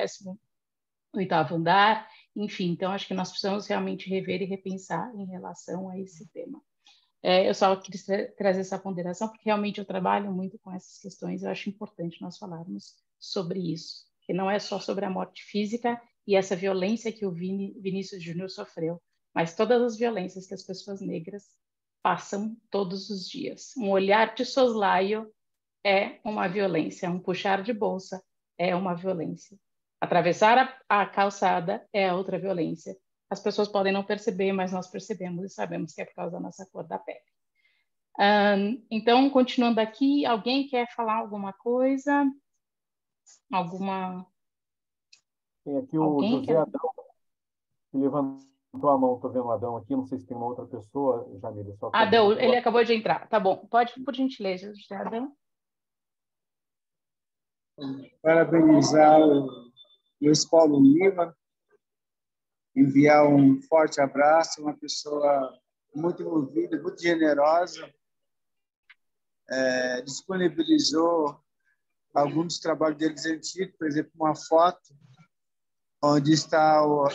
18º andar. Enfim, então acho que nós precisamos realmente rever e repensar em relação a esse tema. Eu só queria trazer essa ponderação, porque realmente eu trabalho muito com essas questões, eu acho importante nós falarmos sobre isso, que não é só sobre a morte física e essa violência que o Vinícius Júnior sofreu, mas todas as violências que as pessoas negras passam todos os dias. Um olhar de soslaio é uma violência, um puxar de bolsa é uma violência. Atravessar a calçada é outra violência. As pessoas podem não perceber, mas nós percebemos e sabemos que é por causa da nossa cor da pele. Então, continuando aqui, alguém quer falar alguma coisa? Tem aqui o José Adão, que levantou a mão. Estou vendo o Adão aqui, não sei se tem uma outra pessoa, Jamília. Adão, ele acabou de entrar. Tá bom, pode, por gentileza, José Adão. Parabenizar o Luiz Paulo Lima, enviar um forte abraço, uma pessoa muito envolvida, muito generosa, disponibilizou alguns dos trabalhos deles antigos, por exemplo, uma foto onde estava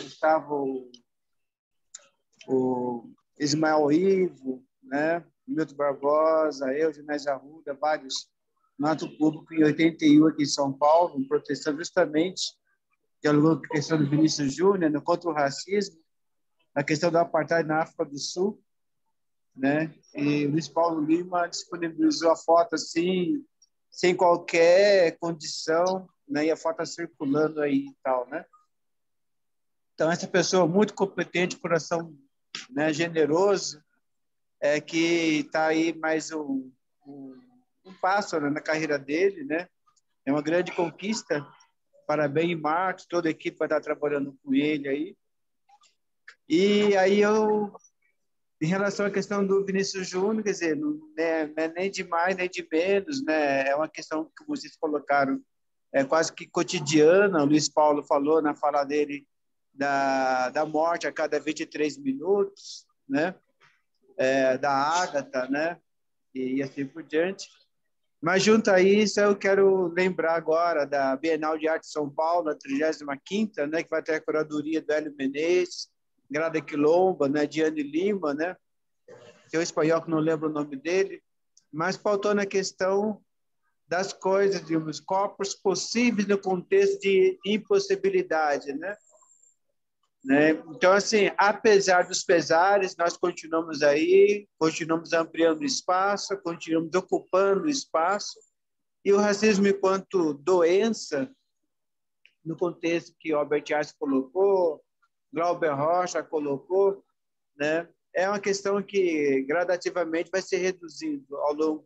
o Ismael Ivo, né? Milton Barbosa, eu, Ginés Arruda, vários no ato público em 81 aqui em São Paulo, protestando justamente, dialogando com a questão do Vinícius Júnior, contra o racismo, a questão do apartheid na África do Sul, né? E o Luiz Paulo Lima disponibilizou a foto assim, sem qualquer condição, né? E a foto circulando aí e tal, né? Então, essa pessoa muito competente, coração, né, generoso, que está aí mais um passo, né, na carreira dele, né? É uma grande conquista. Parabéns, Marcos, toda a equipe vai estar trabalhando com ele aí. E aí em relação à questão do Vinícius Júnior, quer dizer, não é nem de mais nem de menos, né? É uma questão que vocês colocaram, quase que cotidiana. O Luiz Paulo falou na fala dele da morte a cada 23 minutos, né? Da Ágata, né? E assim por diante. Mas, junto a isso, eu quero lembrar agora da Bienal de Arte de São Paulo, a 35ª, né, que vai ter a curadoria do Hélio Menezes, Grada Quilomba, né, Diane Lima, né, que é um espanhol que não lembro o nome dele, mas pautou na questão das coisas, dos corpos possíveis no contexto de impossibilidade, né? Então, assim, apesar dos pesares, nós continuamos aí, continuamos ampliando o espaço, continuamos ocupando o espaço, e o racismo enquanto doença, no contexto que Albert Einstein colocou, Glauber Rocha colocou, né? é uma questão que gradativamente vai ser reduzindo ao longo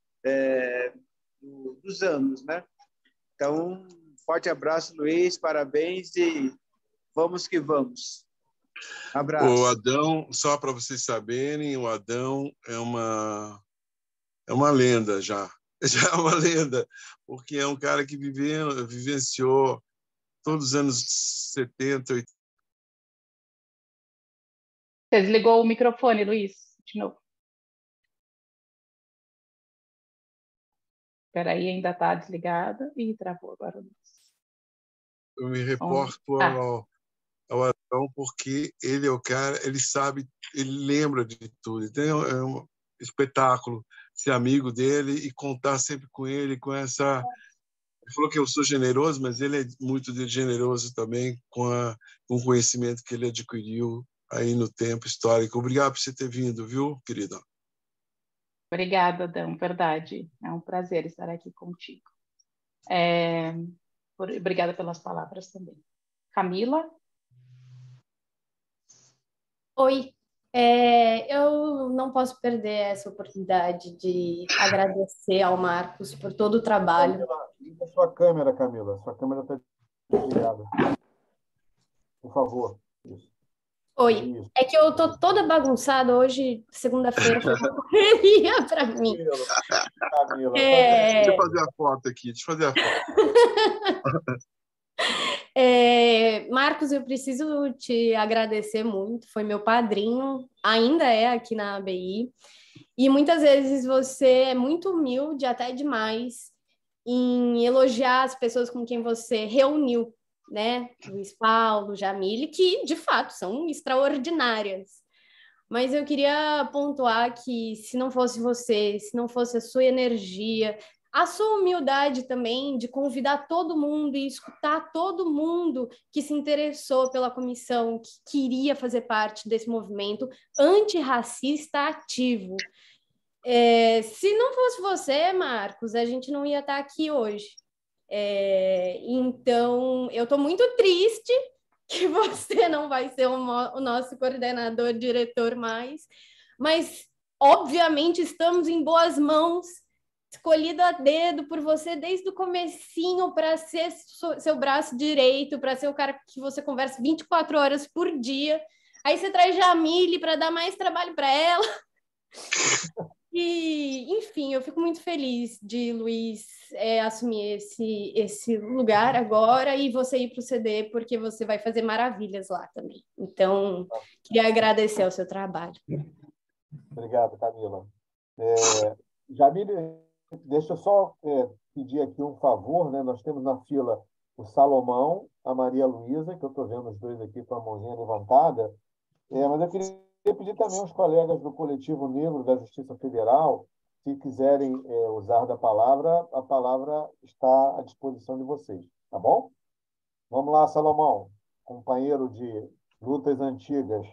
dos anos, né? Então, forte abraço, Luiz, parabéns e vamos que vamos. Abraço. O Adão, só para vocês saberem, o Adão é uma lenda já. Já é uma lenda, porque é um cara que vivenciou todos os anos 70, 80. Você desligou o microfone, Luiz, de novo. Espera aí, ainda está desligado e travou agora, Luiz. Eu me reporto ao Adão porque ele é o cara, ele sabe, ele lembra de tudo. Então é um espetáculo ser amigo dele e contar sempre com ele, com essa... Ele falou que eu sou generoso, mas ele é muito generoso também com o conhecimento que ele adquiriu aí no tempo histórico. Obrigado por você ter vindo, viu, querida? Obrigada, Adão, verdade. É um prazer estar aqui contigo. Obrigada pelas palavras também. Camila? Oi, eu não posso perder essa oportunidade de agradecer ao Marcos por todo o trabalho. Liga sua câmera, Camila. Sua câmera está desligada. Por favor. Isso. Oi, Isso. é que eu tô toda bagunçada hoje, segunda-feira foi uma correria para mim. Camila, Deixa eu fazer a foto aqui, Marcos, eu preciso te agradecer muito, foi meu padrinho, ainda é aqui na ABI, e muitas vezes você é muito humilde, até demais, em elogiar as pessoas com quem você reuniu, né? Luiz Paulo, Jamile, que de fato são extraordinárias. Mas eu queria pontuar que se não fosse você, se não fosse a sua energia, a sua humildade também de convidar todo mundo e escutar todo mundo que se interessou pela comissão, que queria fazer parte desse movimento antirracista ativo. Se não fosse você, Marcos, a gente não ia estar aqui hoje. Então, eu estou muito triste que você não vai ser o nosso coordenador, diretor mais, mas, obviamente, estamos em boas mãos, escolhido a dedo por você desde o comecinho para ser seu braço direito, para ser o cara que você conversa 24 horas por dia. Aí você traz Jamile para dar mais trabalho para ela. E, enfim, eu fico muito feliz de Luiz assumir esse lugar agora e você ir para o CD, porque você vai fazer maravilhas lá também. Então, queria agradecer ao seu trabalho. Obrigado, Camila. Jamile, deixa eu só pedir aqui um favor, né? Nós temos na fila o Salomão, a Maria Luísa, que eu estou vendo os dois aqui com a mãozinha levantada, mas eu queria pedir também aos colegas do Coletivo Negro da Justiça Federal, se quiserem usar da palavra, a palavra está à disposição de vocês, tá bom? Vamos lá, Salomão, companheiro de lutas antigas.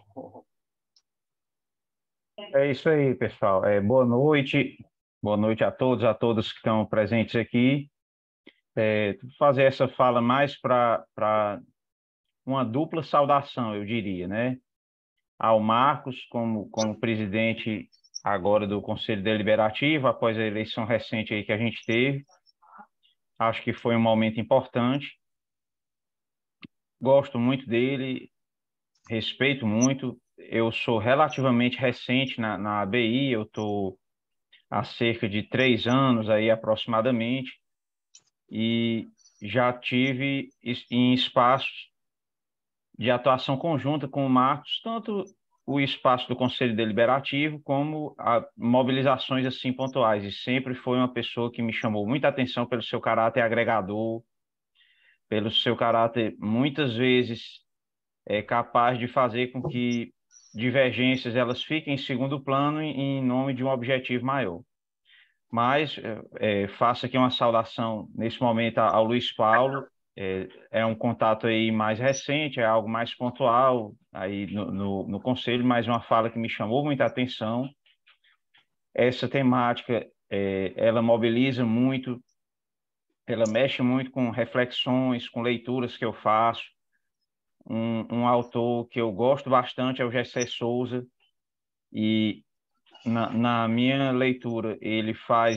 É isso aí, pessoal. Boa noite a todos, a todas que estão presentes aqui. Vou fazer essa fala mais para uma dupla saudação, eu diria, né? Ao Marcos, como presidente agora do Conselho Deliberativo, após a eleição recente aí que a gente teve. Acho que foi um momento importante. Gosto muito dele, respeito muito. Eu sou relativamente recente na ABI, eu estou há cerca de 3 anos aí aproximadamente, e já tive em espaços de atuação conjunta com o Marcos, tanto o espaço do Conselho Deliberativo como mobilizações assim pontuais, e sempre foi uma pessoa que me chamou muita atenção pelo seu caráter agregador, pelo seu caráter muitas vezes capaz de fazer com que divergências elas fiquem em segundo plano em nome de um objetivo maior. Mas faço aqui uma saudação nesse momento ao Luiz Paulo. É um contato aí mais recente, é algo mais pontual aí no Conselho, mas uma fala que me chamou muita atenção. Essa temática, ela mobiliza muito, ela mexe muito com reflexões, com leituras que eu faço. Um autor que eu gosto bastante é o Gessé Souza, E na minha leitura, ele faz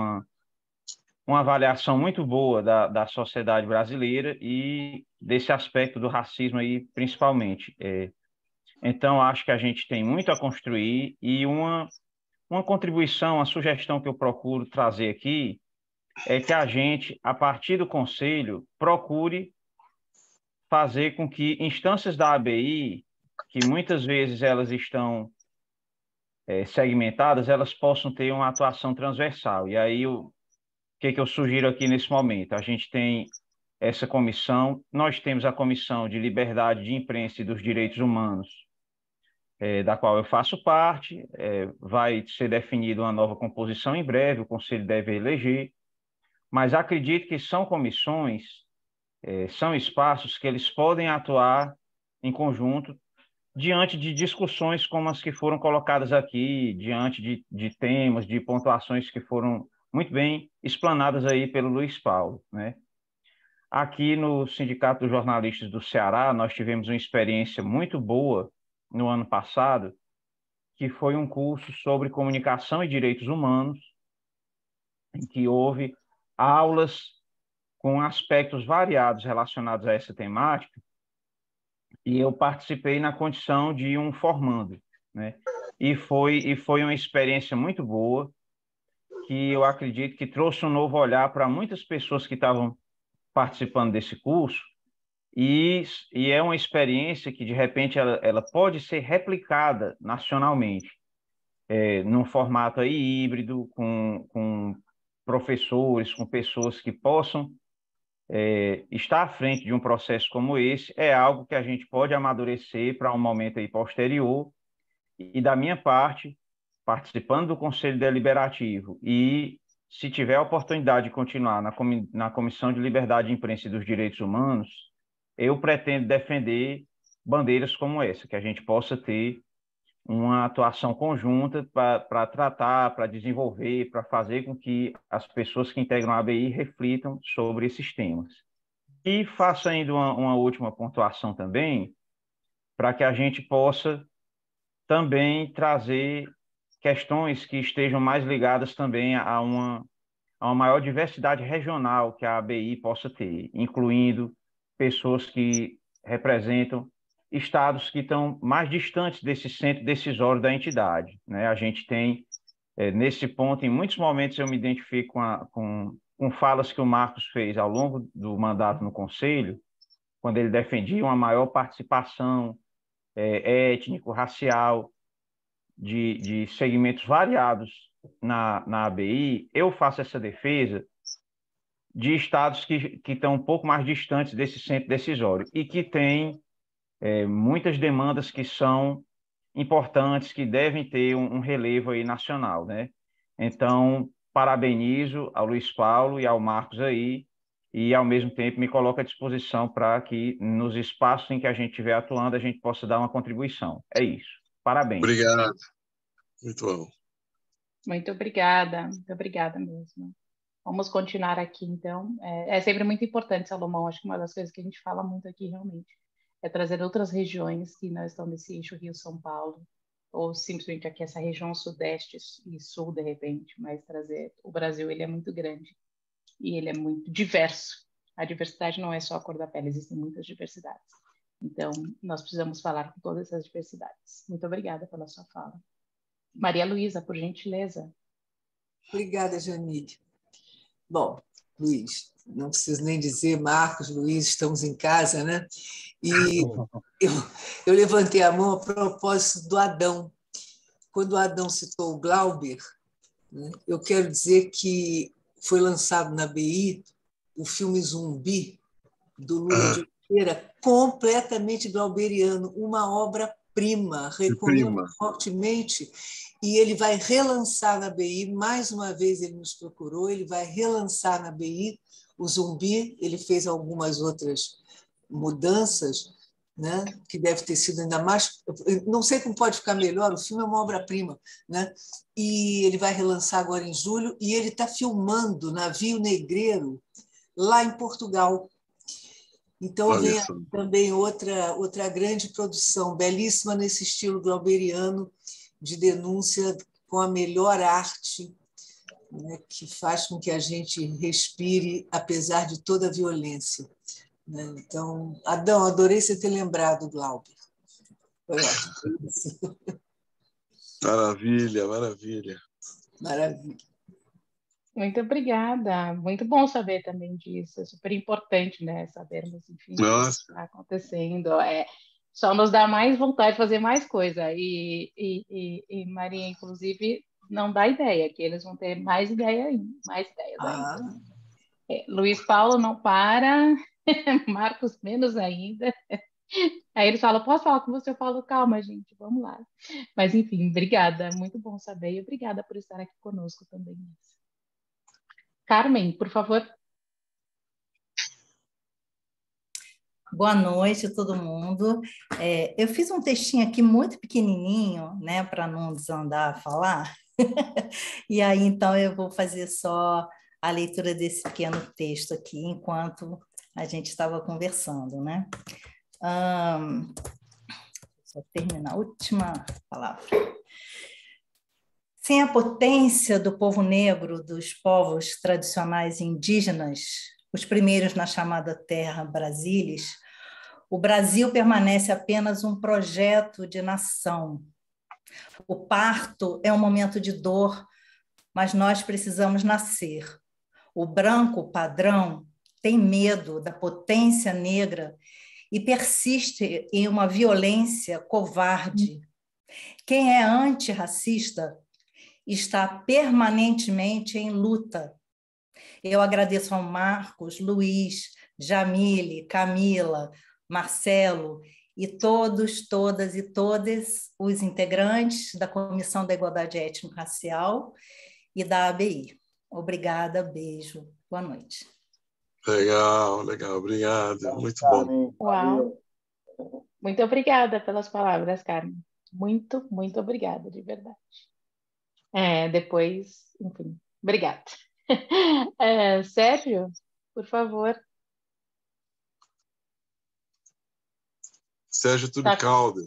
uma avaliação muito boa da sociedade brasileira e desse aspecto do racismo aí, principalmente. Então, acho que a gente tem muito a construir e uma contribuição, uma sugestão que eu procuro trazer aqui é que a gente, a partir do Conselho, procure fazer com que instâncias da ABI, que muitas vezes elas estão segmentadas, elas possam ter uma atuação transversal. E aí, o que eu sugiro aqui nesse momento? A gente tem essa comissão, nós temos a Comissão de Liberdade de Imprensa e dos Direitos Humanos, da qual eu faço parte, vai ser definida uma nova composição em breve, o Conselho deve eleger, mas acredito que são comissões, são espaços que eles podem atuar em conjunto diante de discussões como as que foram colocadas aqui, diante de temas, de pontuações que foram muito bem explanadas aí pelo Luiz Paulo, né? Aqui no Sindicato dos Jornalistas do Ceará, nós tivemos uma experiência muito boa no ano passado, que foi um curso sobre comunicação e direitos humanos, em que houve aulas com aspectos variados relacionados a essa temática, e eu participei na condição de um formando, né? E foi uma experiência muito boa, que eu acredito que trouxe um novo olhar para muitas pessoas que estavam participando desse curso, e é uma experiência que, de repente, ela pode ser replicada nacionalmente, num formato aí híbrido, com professores, com pessoas que possam estar à frente de um processo como esse, é algo que a gente pode amadurecer para um momento aí posterior. E, da minha parte, participando do Conselho Deliberativo e, se tiver a oportunidade de continuar na Comissão de Liberdade de Imprensa e dos Direitos Humanos, eu pretendo defender bandeiras como essa, que a gente possa ter uma atuação conjunta para tratar, para desenvolver, para fazer com que as pessoas que integram a ABI reflitam sobre esses temas. E faço ainda uma última pontuação também, para que a gente possa também trazer questões que estejam mais ligadas também a uma maior diversidade regional que a ABI possa ter, incluindo pessoas que representam estados que estão mais distantes desse centro decisório da entidade, né? A gente tem, nesse ponto, em muitos momentos eu me identifico com falas que o Marcos fez ao longo do mandato no Conselho, quando ele defendia uma maior participação étnico-racial de segmentos variados na ABI. Eu faço essa defesa de estados que estão um pouco mais distantes desse centro decisório e que têm muitas demandas que são importantes, que devem ter um relevo aí nacional, né? Então, parabenizo ao Luiz Paulo e ao Marcos aí, e, ao mesmo tempo, me coloco à disposição para que, nos espaços em que a gente estiver atuando, a gente possa dar uma contribuição. É isso. Parabéns. Obrigado. Muito bom. Muito obrigada mesmo. Vamos continuar aqui, então. É sempre muito importante, Salomão, acho que uma das coisas que a gente fala muito aqui, realmente, é trazer outras regiões que não estão nesse eixo Rio-São Paulo, ou simplesmente aqui essa região sudeste e sul, de repente, mas trazer... O Brasil, ele é muito grande e ele é muito diverso. A diversidade não é só a cor da pele, existem muitas diversidades. Então, nós precisamos falar com todas essas diversidades. Muito obrigada pela sua fala. Maria Luísa, por gentileza. Obrigada, Janine. Bom, Luiz, não preciso nem dizer, Marcos, Luiz, estamos em casa, né? E eu levantei a mão a propósito do Adão. Quando o Adão citou o Glauber, né, eu quero dizer que foi lançado na BI o filme Zumbi, do Lula de Oliveira, completamente glauberiano, uma obra-prima, recomendo fortemente, e ele vai relançar na BI, mais uma vez ele nos procurou, ele vai relançar na BI o Zumbi, ele fez algumas outras mudanças, né, que deve ter sido ainda mais... Não sei como pode ficar melhor, o filme é uma obra-prima, né? E ele vai relançar agora em julho, e ele está filmando Navio Negreiro lá em Portugal. Então, vem também outra grande produção, belíssima nesse estilo glauberiano, de denúncia com a melhor arte, né, que faz com que a gente respire, apesar de toda a violência. Né? Então, Adão, adorei você ter lembrado do Glauber. Foi ótimo. Maravilha, maravilha. Maravilha. Muito obrigada. Muito bom saber também disso. É super importante, né? Sabermos, enfim, o que Nossa, está acontecendo. Só nos dá mais vontade de fazer mais coisa. E Maria, inclusive, não dá ideia, que eles vão ter mais ideia ainda, mais ideias ainda. Luiz Paulo não para, Marcos menos ainda. Aí eles falam, posso falar com você? Eu falo, calma, gente, vamos lá. Mas, enfim, obrigada. Muito bom saber. E obrigada por estar aqui conosco também. Carmen, por favor. Boa noite a todo mundo. Eu fiz um textinho aqui muito pequenininho, né, para não desandar a falar. E aí, então, eu vou fazer só a leitura desse pequeno texto aqui, enquanto a gente estava conversando, né? Só terminar a última palavra. Sem a potência do povo negro, dos povos tradicionais indígenas, os primeiros na chamada Terra Brasilis, o Brasil permanece apenas um projeto de nação. O parto é um momento de dor, mas nós precisamos nascer. O branco padrão tem medo da potência negra e persiste em uma violência covarde. Quem é antirracista está permanentemente em luta. Eu agradeço ao Marcos, Luiz, Jamile, Camila, Marcelo e todos, todas e todas os integrantes da Comissão da Igualdade Étnico-Racial e da ABI. Obrigada, beijo, boa noite. Legal, legal, obrigado, muito bom. Uau. Muito obrigada pelas palavras, Carmen. Muito, muito obrigada, de verdade. Depois, enfim, obrigada. Sérgio, por favor. Sérgio Túlio Caldas.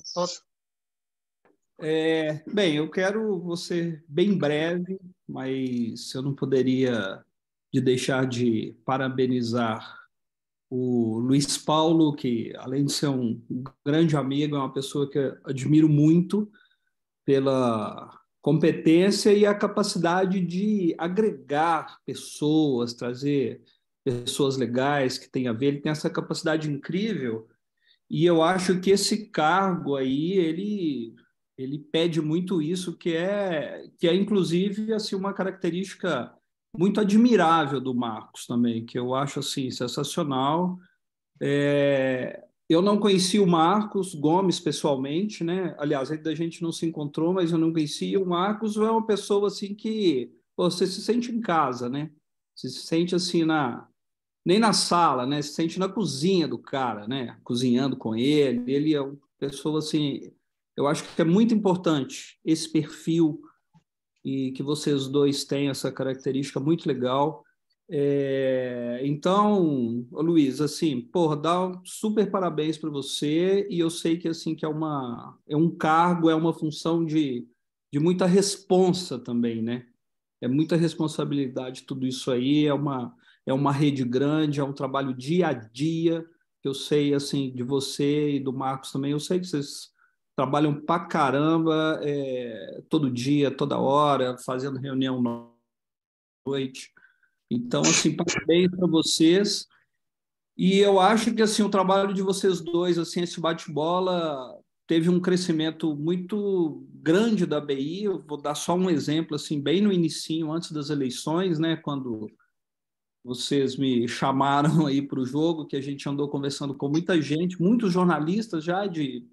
Bem, eu vou ser bem breve, mas eu não poderia deixar de parabenizar o Luiz Paulo, que, além de ser um grande amigo, é uma pessoa que eu admiro muito pela competência e a capacidade de agregar pessoas, trazer pessoas legais que têm a ver. Ele tem essa capacidade incrível e eu acho que esse cargo aí, ele pede muito isso, que é inclusive assim, uma característica muito admirável do Marcos também, que eu acho assim, sensacional. Eu não conheci o Marcos Gomes pessoalmente, né? Aliás, ainda a gente não se encontrou, mas eu não conhecia. O Marcos é uma pessoa assim que você se sente em casa, né? Você se sente assim nem na sala, né? Se sente na cozinha do cara, né? Cozinhando com ele. Ele é uma pessoa assim. Eu acho que é muito importante esse perfil e que vocês dois têm essa característica muito legal. Então, Luiz, assim, porra, dá um super parabéns para você, e eu sei que assim que é um cargo, é uma função de muita responsa também, né? É muita responsabilidade tudo isso aí, é uma rede grande, é um trabalho dia a dia, que eu sei assim de você e do Marcos também, eu sei que vocês trabalham pra caramba, todo dia, toda hora, fazendo reunião à noite. Então, assim, parabéns para vocês. E eu acho que assim o trabalho de vocês dois, assim, esse bate-bola teve um crescimento muito grande da BI. Eu vou dar só um exemplo, assim, bem no inicinho, antes das eleições, né, quando vocês me chamaram aí para o jogo, que a gente andou conversando com muita gente, muitos jornalistas já de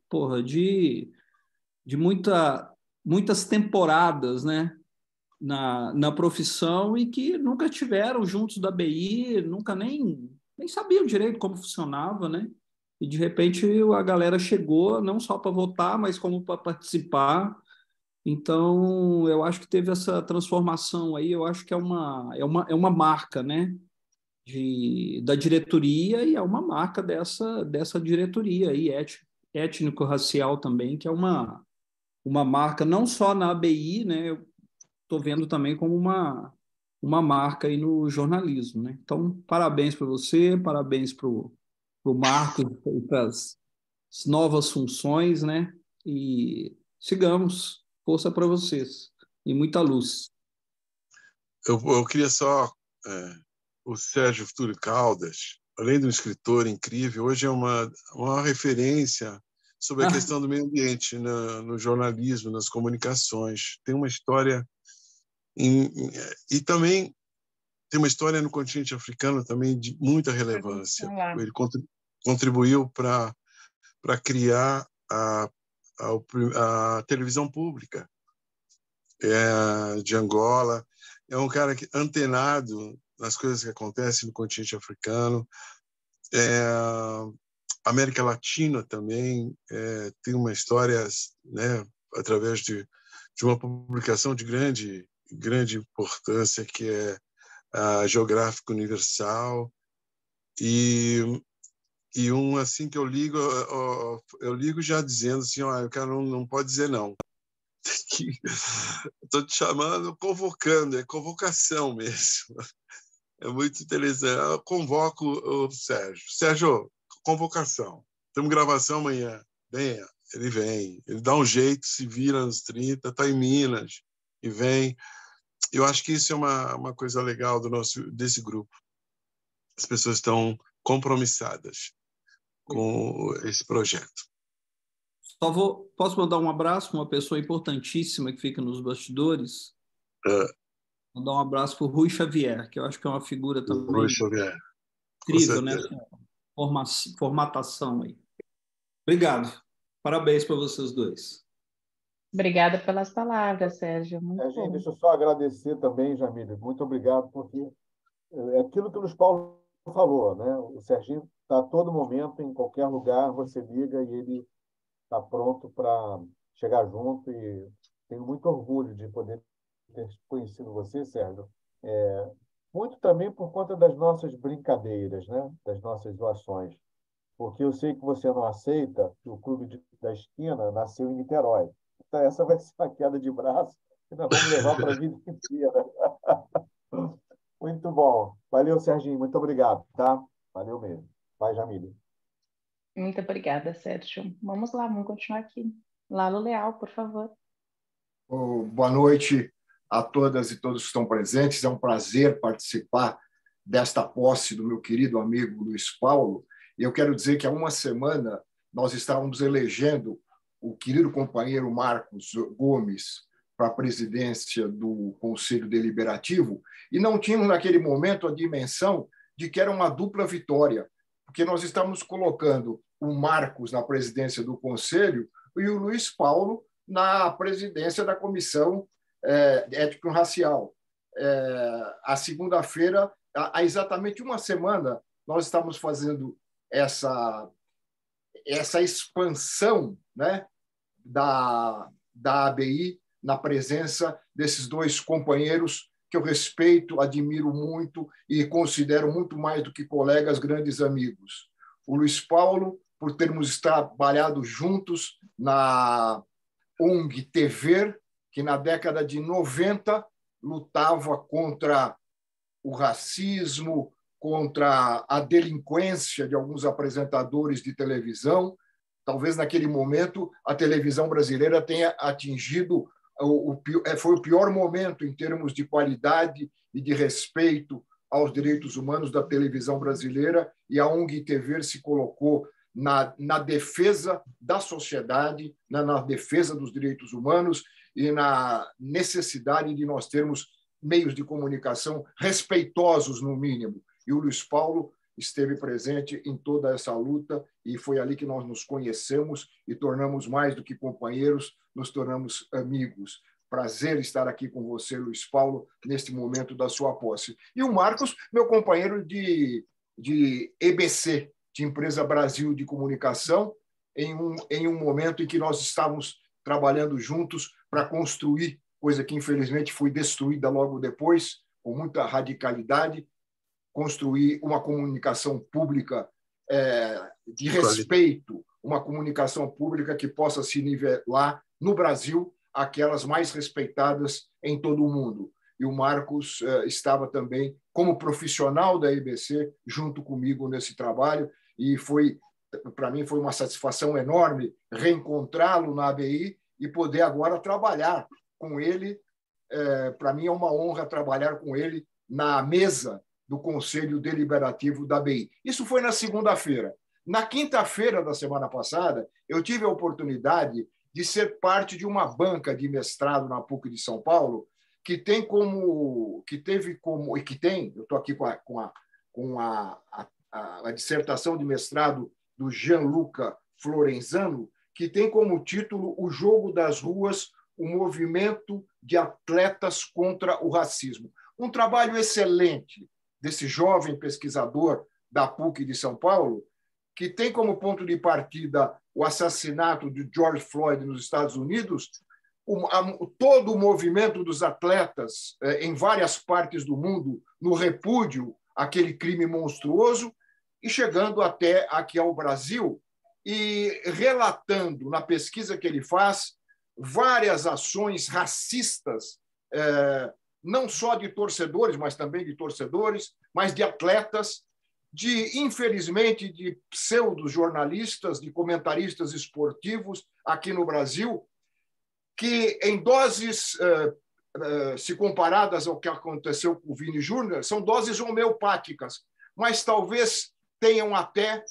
muitas temporadas, né, na profissão, e que nunca tiveram juntos da BI, nunca nem sabiam direito como funcionava, né? E de repente a galera chegou não só para votar, mas como para participar. Então, eu acho que teve essa transformação aí, eu acho que é uma marca, né? Da diretoria, e é uma marca dessa diretoria aí, étnico-racial também, que é uma uma marca, não só na ABI, né? Eu estou vendo também como uma marca aí no jornalismo, né? Então, parabéns para você, parabéns para o Marcos, para as novas funções, né? E sigamos, força para vocês e muita luz. Eu queria só... o Sérgio Túlio Caldas, além de um escritor incrível, hoje é uma referência sobre a questão do meio ambiente no jornalismo, nas comunicações. Tem uma história... e também tem uma história no continente africano também de muita relevância. Ele contribuiu para criar a televisão pública de Angola. É um cara antenado nas coisas que acontecem no continente africano. América Latina também tem uma história, né, através de uma publicação de grande importância, que é a Geográfica Universal, e um assim que eu ligo já dizendo assim, o cara não pode dizer não. Estou te chamando, convocando, é convocação mesmo. É muito interessante. Eu convoco o Sérgio. Sérgio, convocação. Temos gravação amanhã. Venha. Ele vem. Ele dá um jeito, se vira nos 30, está em Minas e vem. Eu acho que isso é uma coisa legal desse grupo. As pessoas estão compromissadas com esse projeto. Posso mandar um abraço para uma pessoa importantíssima que fica nos bastidores? Mandar um abraço para o Rui Xavier, que eu acho que é uma figura também Rui Xavier. incrível, né? Formatação aí. Obrigado. Parabéns para vocês dois. Obrigada pelas palavras, Sérgio. Muito bom. Deixa eu só agradecer também, Jamília. Muito obrigado, porque é aquilo que o Luiz Paulo falou, né? O Serginho está a todo momento, em qualquer lugar, você liga e ele está pronto para chegar junto, e tenho muito orgulho de poder ter conhecido você, Sérgio. Muito também por conta das nossas brincadeiras, né? Das nossas zoações. Porque eu sei que você não aceita que o Clube da Esquina nasceu em Niterói. Então, essa vai ser uma queda de braço que nós vamos levar para a vida inteira. Muito bom. Valeu, Serginho. Muito obrigado, tá? Valeu mesmo. Vai, Jamília. Muito obrigada, Sérgio. Vamos lá, vamos continuar aqui. Lalo Leal, por favor. Boa noite a todas e todos que estão presentes. É um prazer participar desta posse do meu querido amigo Luiz Paulo. E eu quero dizer que há uma semana nós estávamos elegendo o querido companheiro Marcos Gomes para a presidência do Conselho Deliberativo, e não tínhamos naquele momento a dimensão de que era uma dupla vitória, porque nós estamos colocando o Marcos na presidência do Conselho e o Luiz Paulo na presidência da Comissão Étnico-Racial. A segunda-feira, há exatamente uma semana, nós estamos fazendo essa expansão, né, da ABI na presença desses dois companheiros que eu respeito, admiro muito e considero muito mais do que colegas, grandes amigos. O Luiz Paulo, por termos trabalhado juntos na ONG TV, que na década de 90 lutava contra o racismo, contra a delinquência de alguns apresentadores de televisão. Talvez naquele momento a televisão brasileira tenha atingido foi o pior momento em termos de qualidade e de respeito aos direitos humanos da televisão brasileira, e a ONG TV se colocou na defesa da sociedade, na defesa dos direitos humanos e na necessidade de nós termos meios de comunicação respeitosos, no mínimo. E o Luiz Paulo esteve presente em toda essa luta, e foi ali que nós nos conhecemos e tornamos mais do que companheiros, nos tornamos amigos. Prazer estar aqui com você, Luiz Paulo, neste momento da sua posse. E o Marcos, meu companheiro de EBC, de Empresa Brasil de Comunicação, em um momento em que nós estávamos trabalhando juntos para construir, coisa que infelizmente foi destruída logo depois, com muita radicalidade, construir uma comunicação pública de respeito, uma comunicação pública que possa se nivelar no Brasil, aquelas mais respeitadas em todo o mundo. E o Marcos estava também como profissional da IBC junto comigo nesse trabalho, e para mim foi uma satisfação enorme reencontrá-lo na ABI e poder agora trabalhar com ele. Para mim é uma honra trabalhar com ele na mesa do Conselho Deliberativo da ABI. Isso foi na segunda-feira. Na quinta-feira da semana passada, eu tive a oportunidade de ser parte de uma banca de mestrado na PUC de São Paulo, que tem, eu estou aqui com a dissertação de mestrado do Gianluca Florenzano, que tem como título O Jogo das Ruas, o movimento de atletas contra o racismo. Um trabalho excelente desse jovem pesquisador da PUC de São Paulo, que tem como ponto de partida o assassinato de George Floyd nos Estados Unidos, todo o movimento dos atletas em várias partes do mundo no repúdio àquele crime monstruoso, e chegando até aqui ao Brasil e relatando na pesquisa que ele faz várias ações racistas, não só de torcedores, mas também de torcedores, mas de atletas, infelizmente, de pseudo-jornalistas, de comentaristas esportivos aqui no Brasil, que em doses, se comparadas ao que aconteceu com o Vini Júnior, são doses homeopáticas, mas talvez tenham até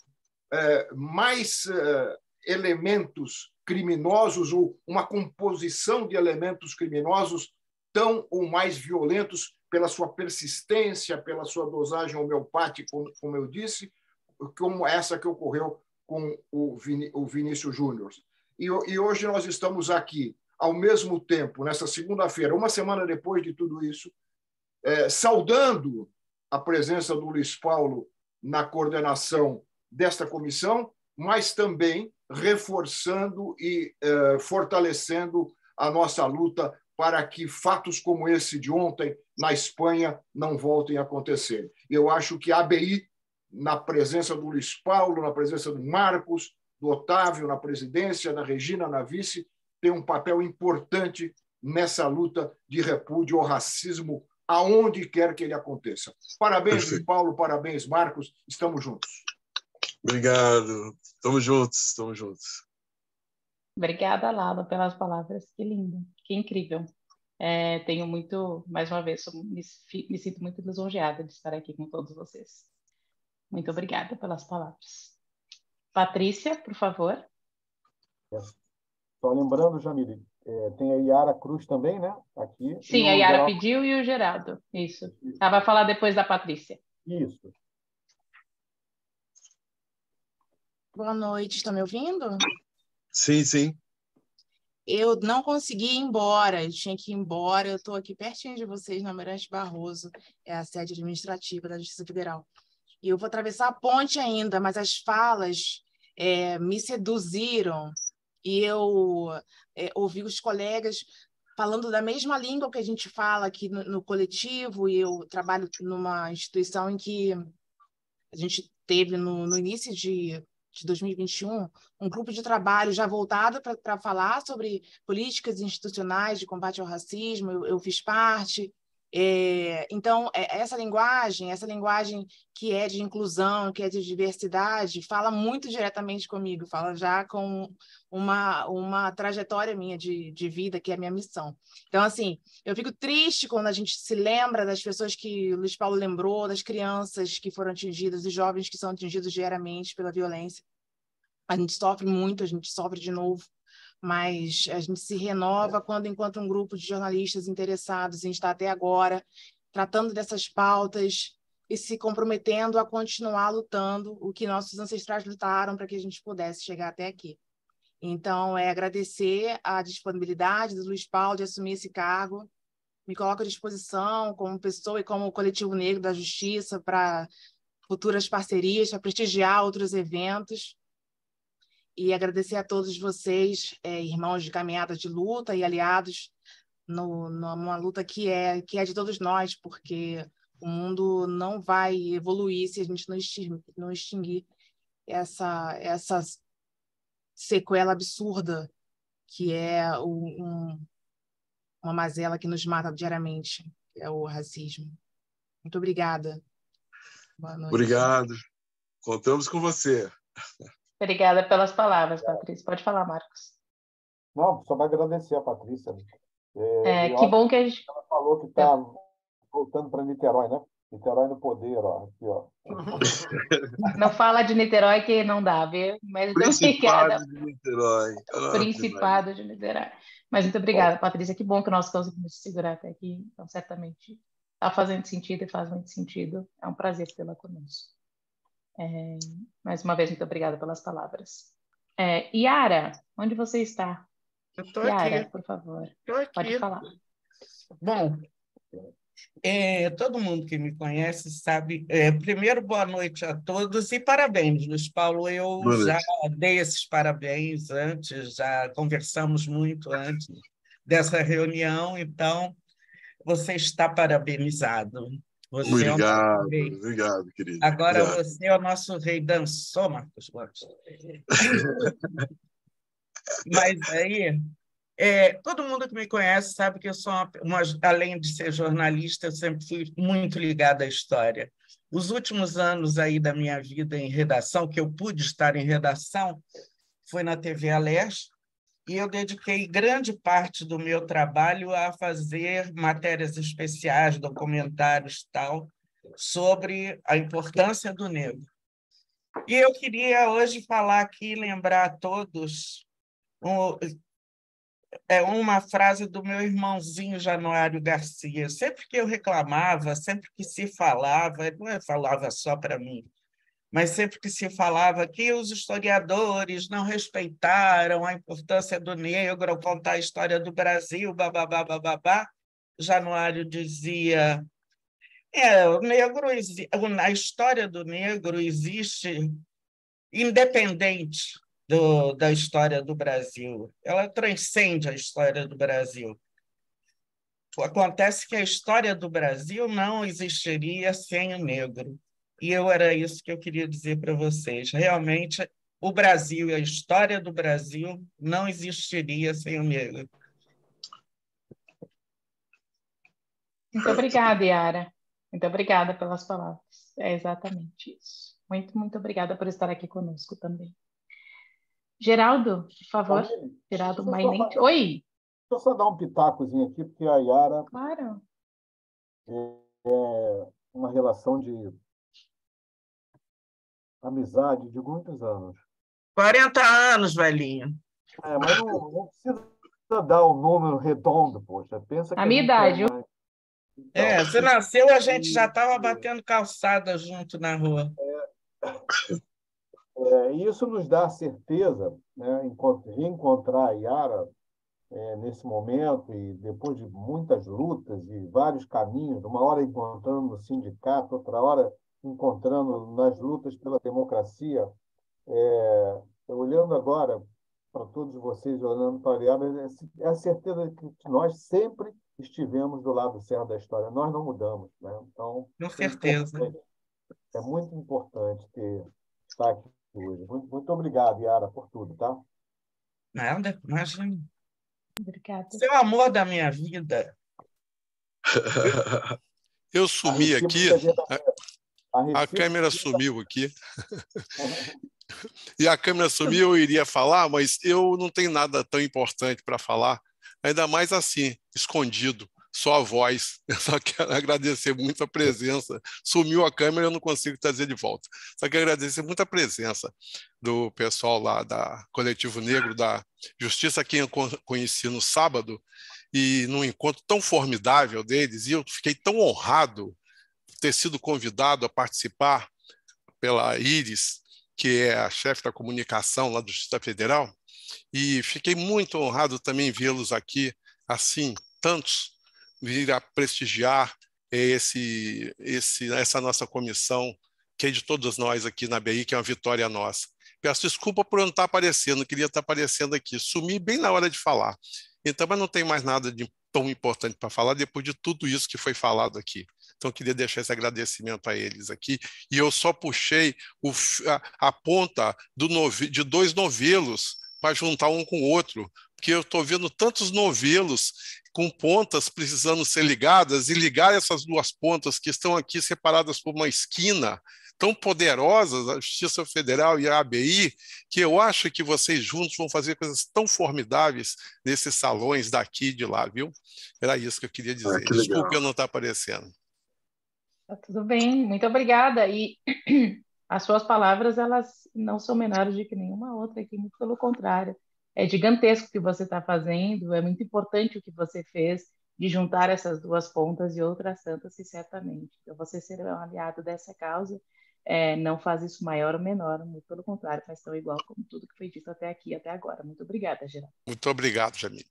mais elementos criminosos ou uma composição de elementos criminosos tão ou mais violentos pela sua persistência, pela sua dosagem homeopática, como eu disse, como essa que ocorreu com o Vinícius Júnior. E hoje nós estamos aqui, ao mesmo tempo, nessa segunda-feira, uma semana depois de tudo isso, saudando a presença do Luiz Paulo na coordenação desta comissão, mas também reforçando e fortalecendo a nossa luta para que fatos como esse de ontem na Espanha não voltem a acontecer. Eu acho que a ABI, na presença do Luiz Paulo, na presença do Marcos, do Otávio na presidência, da Regina na vice, tem um papel importante nessa luta de repúdio ao racismo, aonde quer que ele aconteça. Parabéns, Luiz Paulo, parabéns, Marcos, estamos juntos. Obrigado, estamos juntos, estamos juntos. Obrigada, Lalo, pelas palavras. Que lindo, que incrível. Tenho muito, mais uma vez, me sinto muito lisonjeada de estar aqui com todos vocês. Muito obrigada pelas palavras. Patrícia, por favor. Só lembrando, Jamile, tem a Yara Cruz também, né? Aqui. Sim, a Yara pediu e o Geraldo. Isso. Ela vai falar depois da Patrícia. Isso. Boa noite, estão me ouvindo? Sim, sim. Eu não consegui ir embora, eu tinha que ir embora, eu estou aqui pertinho de vocês, na Almirante Barroso, é a sede administrativa da Justiça Federal. E eu vou atravessar a ponte ainda, mas as falas me seduziram e eu ouvi os colegas falando da mesma língua que a gente fala aqui no coletivo, e eu trabalho numa instituição em que a gente teve no início de 2021, um grupo de trabalho já voltado para falar sobre políticas institucionais de combate ao racismo, eu fiz parte. Então, essa linguagem que é de inclusão, que é de diversidade, fala muito diretamente comigo, fala já com uma trajetória minha de vida, que é a minha missão. Então, assim, eu fico triste quando a gente se lembra das pessoas que o Luiz Paulo lembrou, das crianças que foram atingidas, dos jovens que são atingidos diariamente pela violência. A gente sofre muito, a gente sofre de novo, mas a gente se renova quando encontra um grupo de jornalistas interessados em estar até agora tratando dessas pautas e se comprometendo a continuar lutando o que nossos ancestrais lutaram para que a gente pudesse chegar até aqui. Então, agradecer a disponibilidade do Luiz Paulo de assumir esse cargo, me coloco à disposição como pessoa e como coletivo negro da justiça para futuras parcerias, para prestigiar outros eventos. E agradecer a todos vocês, irmãos de caminhada de luta e aliados numa luta que é de todos nós, porque o mundo não vai evoluir se a gente não extinguir essa sequela absurda que é uma mazela que nos mata diariamente, que é o racismo. Muito obrigada. Boa noite. Obrigado. Contamos com você. Obrigada pelas palavras, Patrícia. Pode falar, Marcos. Não, só para agradecer a Patrícia. Que bom que a gente... Ela falou que está voltando para Niterói, né? Niterói no poder, ó. Aqui, ó. Não fala de Niterói que não dá, viu? Mas Principado de Niterói. Principado de Niterói. Mas muito obrigada, Patrícia. Que bom que nós conseguimos segurar até aqui. Então, certamente está fazendo sentido e faz muito sentido. É um prazer tê-la conosco. Mais uma vez, muito obrigada pelas palavras. Yara, onde você está? Eu estou Yara, aqui. por favor. Estou aqui. Pode falar. Bom, todo mundo que me conhece sabe. Primeiro, boa noite a todos e parabéns, Luiz Paulo. Eu já dei esses parabéns antes, já conversamos muito antes dessa reunião, então você está parabenizado. Você obrigado, é o nosso rei. Obrigado, querido. Agora Obrigado. você é o nosso rei. Dançou, Marcos Gomes. Mas aí, todo mundo que me conhece sabe que eu sou além de ser jornalista, eu sempre fui muito ligada à história. Os últimos anos aí da minha vida em redação, que eu pude estar em redação, foi na TV Aleste, e eu dediquei grande parte do meu trabalho a fazer matérias especiais, documentários e tal, sobre a importância do negro. E eu queria hoje falar aqui, lembrar a todos uma frase do meu irmãozinho Januário Garcia. Sempre que eu reclamava, sempre que se falava, ele não falava só para mim, mas sempre que se falava que os historiadores não respeitaram a importância do negro, contar a história do Brasil, bababá, bababá, Januário dizia: a história do negro existe independente da história do Brasil. Ela transcende a história do Brasil. Acontece que a história do Brasil não existiria sem o negro. E era isso que eu queria dizer para vocês. Realmente, o Brasil e a história do Brasil não existiria sem o negro. Muito obrigada, Yara. Muito obrigada pelas palavras. É exatamente isso. Muito, muito obrigada por estar aqui conosco também. Geraldo, por favor. Geraldo Mainente. Oi! Deixa eu só dar um pitacozinho aqui, porque a Yara... Claro. É uma relação de amizade de muitos anos. 40 anos, velhinho. Mas não precisa dar o número redondo, poxa. Pensa que a minha idade. Então, você nasceu, a gente já estava batendo calçada junto na rua. E isso nos dá a certeza, né, reencontrar a Yara nesse momento, e depois de muitas lutas e vários caminhos, uma hora encontrando no sindicato, outra hora encontrando nas lutas pela democracia. Olhando agora para todos vocês, olhando para a Yara, é a certeza que nós sempre estivemos do lado certo da história. Nós não mudamos, né? Então, com certeza. É muito importante estar aqui hoje. Muito, muito obrigado, Yara, por tudo, tá? Nada, imagina. Obrigada. Você é o amor da minha vida. Eu sumi aqui, a câmera sumiu aqui. E a câmera sumiu, eu iria falar, mas eu não tenho nada tão importante para falar, ainda mais assim, escondido, só a voz. Eu só quero agradecer muito a presença. Sumiu a câmera, eu não consigo trazer de volta. Só quero agradecer muito a presença do pessoal lá da Coletivo Negro da Justiça, quem eu conheci no sábado, e num encontro tão formidável deles, e eu fiquei tão honrado por ter sido convidado a participar pela Iris, que é a chefe da comunicação lá do Justiça Federal, e fiquei muito honrado também vê-los aqui, assim, tantos, vir a prestigiar essa nossa comissão, que é de todos nós aqui na BI, que é uma vitória nossa. Peço desculpa por eu não estar aparecendo, queria estar aparecendo aqui, sumi bem na hora de falar. Então, mas não tem mais nada de tão importante para falar depois de tudo isso que foi falado aqui. Então, eu queria deixar esse agradecimento a eles aqui. E eu só puxei a ponta de 2 novelos para juntar um com o outro, porque eu estou vendo tantos novelos com pontas precisando ser ligadas, e ligar essas duas pontas que estão aqui separadas por uma esquina, tão poderosas, a Justiça Federal e a ABI, que eu acho que vocês juntos vão fazer coisas tão formidáveis nesses salões daqui e de lá, viu? Era isso que eu queria dizer. Que Desculpe legal. eu não estar aparecendo. Tá tudo bem, muito obrigada. E as suas palavras, elas não são menores de que nenhuma outra aqui, muito pelo contrário. É gigantesco o que você está fazendo, é muito importante o que você fez de juntar essas duas pontas e outras tantas, e certamente. Então, você ser um aliado dessa causa não faz isso maior ou menor, muito pelo contrário, faz tão igual como tudo que foi dito até aqui, até agora. Muito obrigada, Geraldo. Muito obrigado, Jamile.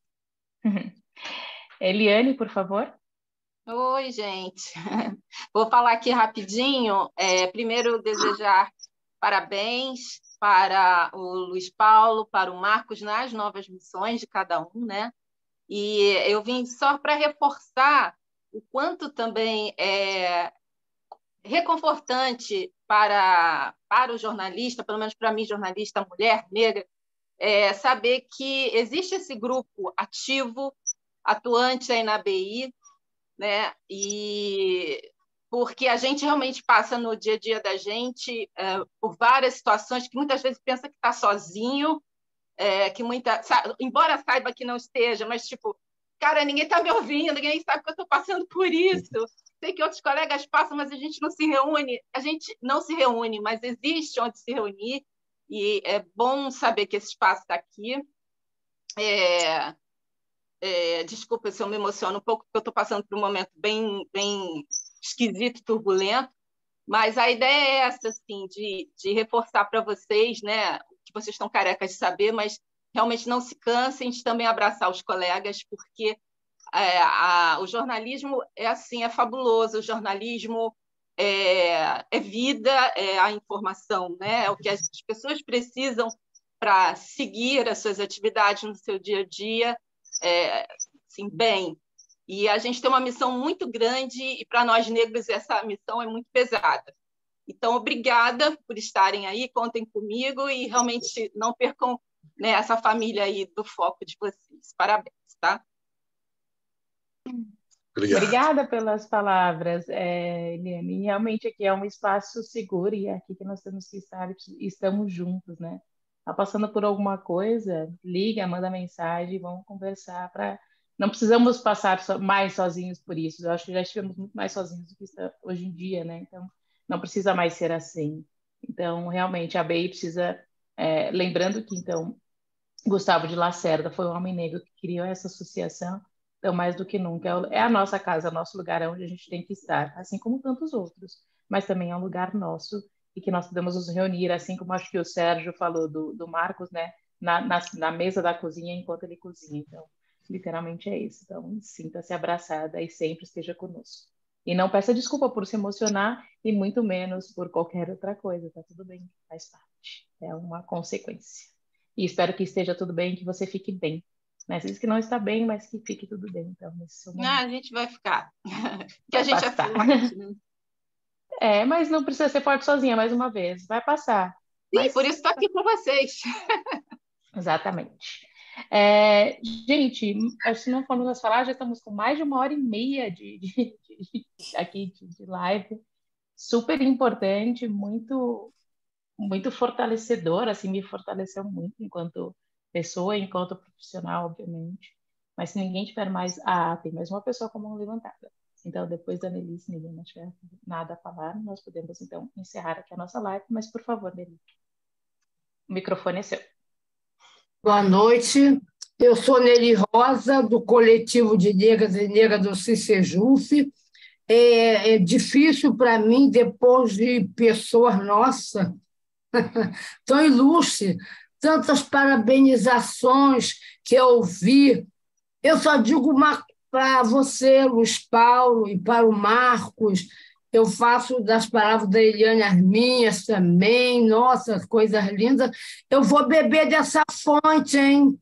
Eliane, por favor. Oi, gente. Vou falar aqui rapidinho. Primeiro, desejar parabéns para o Luiz Paulo, para o Marcos nas novas missões de cada um, né? E eu vim só para reforçar o quanto também é reconfortante para o jornalista, pelo menos para mim, jornalista, mulher, negra, saber que existe esse grupo ativo, atuante aí na ABI, né? E porque a gente realmente passa no dia a dia da gente por várias situações que muitas vezes pensa que está sozinho, embora saiba que não esteja, mas tipo, cara, ninguém está me ouvindo, ninguém sabe que eu estou passando por isso. Sei que outros colegas passam, mas a gente não se reúne, mas existe onde se reunir, e é bom saber que esse espaço está aqui. Desculpa se eu me emociono um pouco, porque eu estou passando por um momento bem esquisito, turbulento, mas a ideia é essa, assim, de reforçar para vocês, né, que vocês estão carecas de saber, mas realmente não se cansem de também abraçar os colegas, porque o jornalismo é assim, é fabuloso, o jornalismo é vida, é a informação, né? É o que as pessoas precisam para seguir as suas atividades no seu dia a dia, assim, bem. E a gente tem uma missão muito grande, e para nós negros essa missão é muito pesada. Então, obrigada por estarem aí, contem comigo e realmente não percam, né, essa família aí do foco de vocês. Parabéns, tá? Obrigada pelas palavras, Eliane. Realmente aqui é um espaço seguro e é aqui que nós temos que estar, estamos juntos, né? Tá passando por alguma coisa, liga, manda mensagem, vamos conversar para... Não precisamos passar mais sozinhos por isso. Eu acho que já estivemos muito mais sozinhos do que está hoje em dia, né? Então, não precisa mais ser assim. Então, realmente, a ABI precisa... lembrando que, então, Gustavo de Lacerda foi um homem negro que criou essa associação. Então, mais do que nunca, é a nossa casa, é o nosso lugar, é onde a gente tem que estar, assim como tantos outros, mas também é um lugar nosso e que nós podemos nos reunir, assim como acho que o Sérgio falou do Marcos, né, na mesa da cozinha enquanto ele cozinha. Então, literalmente é isso. Então, sinta-se abraçada e sempre esteja conosco. E não peça desculpa por se emocionar e muito menos por qualquer outra coisa, tá tudo bem, faz parte, é uma consequência. E espero que esteja tudo bem, que você fique bem. Né? Você diz que não está bem, mas que fique tudo bem. Então, nesse seu momento. Não, a gente vai ficar. Que a gente passar. É forte, né? Mas não precisa ser forte sozinha, mais uma vez. Vai passar. Sim, mas... por isso estou aqui com vocês. Exatamente. Gente, acho que não formos falar, já estamos com mais de 1h30 aqui de live. Super importante, muito, muito fortalecedor, assim, me fortaleceu muito enquanto pessoa, enquanto profissional, obviamente. Mas se ninguém tiver mais... tem mais uma pessoa com a mão levantada. Então, depois da Nelly, se ninguém não tiver nada a falar, nós podemos, então, encerrar aqui a nossa live. Mas, por favor, Nelly, o microfone é seu. Boa noite. Eu sou Nelly Rosa, do Coletivo de Negras e Negras do CICEJUF. É difícil para mim, depois de pessoas, nossa, tão ilustres, tantas parabenizações que eu vi. Eu só digo para você, Luiz Paulo, e para o Marcos, eu faço das palavras da Eliane as minhas também, nossa, coisas lindas. Eu vou beber dessa fonte, hein?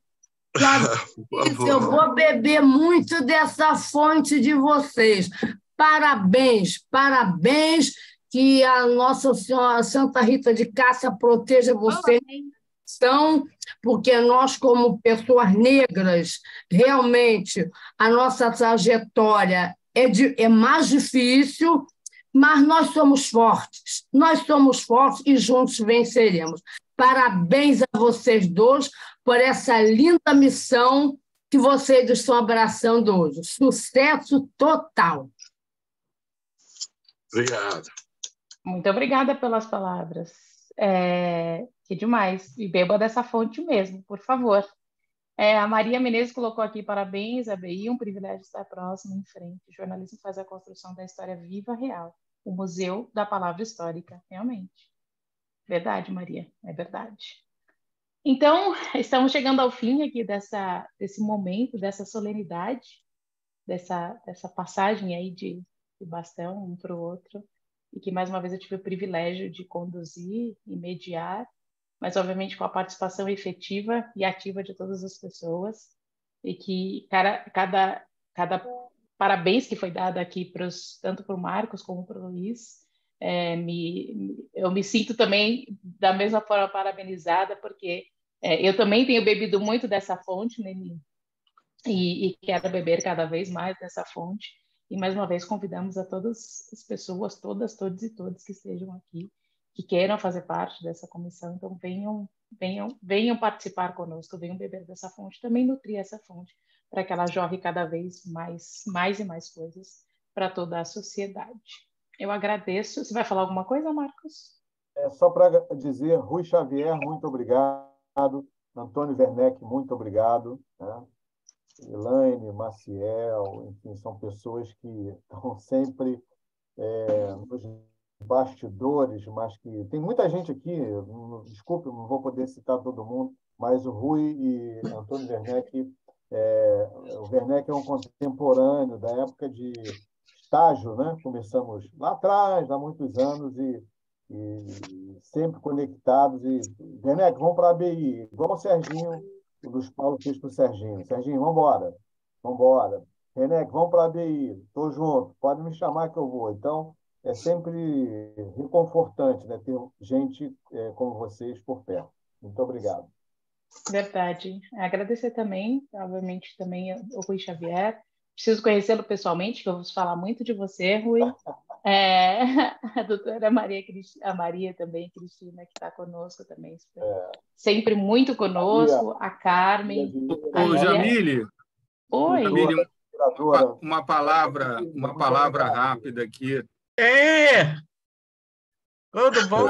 Eu vou beber muito dessa fonte de vocês. Parabéns, parabéns, que a Nossa Senhora Santa Rita de Cássia proteja você são, porque nós, como pessoas negras, realmente a nossa trajetória é mais difícil, mas nós somos fortes e juntos venceremos. Parabéns a vocês dois por essa linda missão que vocês estão abraçando hoje. Sucesso total! Obrigado. Muito obrigada pelas palavras. Que demais. E beba dessa fonte mesmo, por favor. A Maria Menezes colocou aqui: parabéns, ABI, um privilégio estar próximo, em frente. O jornalismo faz a construção da história viva, real. O Museu da Palavra Histórica, realmente. Verdade, Maria, é verdade. Então, estamos chegando ao fim aqui desse momento, dessa solenidade, dessa passagem aí de bastão um para o outro, e que mais uma vez eu tive o privilégio de conduzir e mediar, mas obviamente com a participação efetiva e ativa de todas as pessoas, e que cada parabéns que foi dado aqui tanto para o Marcos como para o Luiz, eu me sinto também da mesma forma parabenizada, porque eu também tenho bebido muito dessa fonte, né, e quero beber cada vez mais dessa fonte. E mais uma vez convidamos a todas as pessoas, todos e todas que estejam aqui, que queiram fazer parte dessa comissão. Então venham participar conosco, venham beber dessa fonte, também nutrir essa fonte, para que ela jorre cada vez mais e mais coisas para toda a sociedade. Eu agradeço. Você vai falar alguma coisa, Marcos? Só para dizer, Rui Xavier, muito obrigado. Antônio Werneck, muito obrigado. Né? Elaine, Maciel, enfim, são pessoas que estão sempre nos bastidores, mas que tem muita gente aqui, desculpe, não vou poder citar todo mundo, mas o Rui e Antônio Werneck, o Werneck é um contemporâneo da época de estágio, né? Começamos lá atrás, há muitos anos, e sempre conectados. E, Werneck, vamos para a ABI, igual o Serginho, o Luiz Paulo fez para o Serginho. Serginho, vamos embora. Werneck, vamos para a ABI, estou junto, pode me chamar que eu vou. Então, é sempre reconfortante, né, ter gente como vocês por perto. Muito obrigado. Verdade. Agradecer também, obviamente, também o Rui Xavier. Preciso conhecê-lo pessoalmente, que eu vou falar muito de você, Rui. A doutora Maria também, Cristina, que está conosco também. Sempre muito conosco. A Carmen. Ô, Jamile. Oi. Jamile, uma palavra rápida aqui. Tudo bom?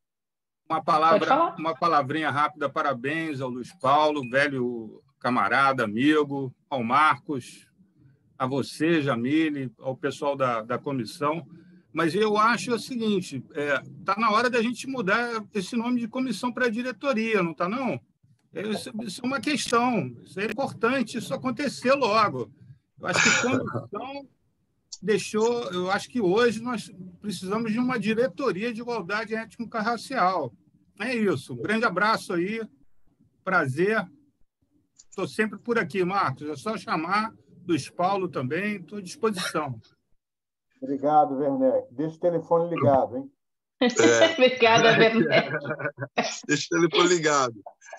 Uma palavrinha rápida. Parabéns ao Luiz Paulo, velho camarada, amigo, ao Marcos, a você, Jamile, ao pessoal da comissão. Mas eu acho o seguinte, está na hora da gente mudar esse nome de comissão para diretoria, não está, não? Isso é uma questão, isso é importante, isso acontecer logo. Eu acho que a comissão deixou... Eu acho que hoje nós precisamos de uma diretoria de igualdade étnico-racial. É isso. Um grande abraço aí. Prazer. Estou sempre por aqui, Marcos. É só chamar. Luiz Paulo também. Estou à disposição. Obrigado, Werneck. Deixa o telefone ligado, hein? Obrigada, Werneck. Deixa o telefone ligado.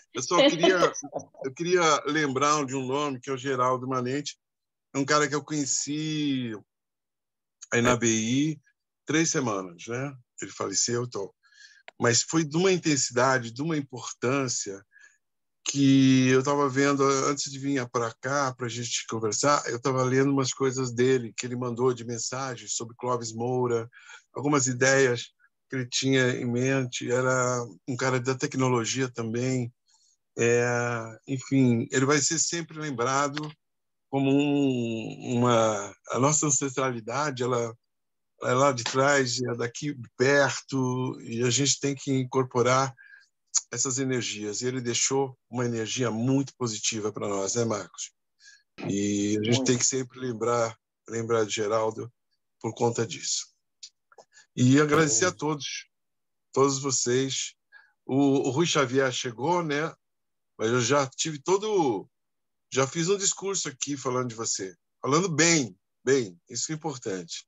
Eu queria lembrar de um nome, que é o Geraldo Manente. É um cara que eu conheci aí na BI 3 semanas, né? Ele faleceu, então. Mas foi de uma intensidade, de uma importância, que eu estava vendo, antes de vir para cá, para a gente conversar, eu estava lendo umas coisas dele, que ele mandou de mensagens sobre Clóvis Moura, algumas ideias que ele tinha em mente. Era um cara da tecnologia também. Enfim, ele vai ser sempre lembrado como a nossa ancestralidade, ela é lá de trás, é daqui perto, e a gente tem que incorporar essas energias. E ele deixou uma energia muito positiva para nós, né, Marcos? E a gente tem que sempre lembrar de Geraldo por conta disso. E agradecer a todos vocês. O Rui Xavier chegou, né? Mas eu já fiz um discurso aqui falando de você, falando bem, isso é importante.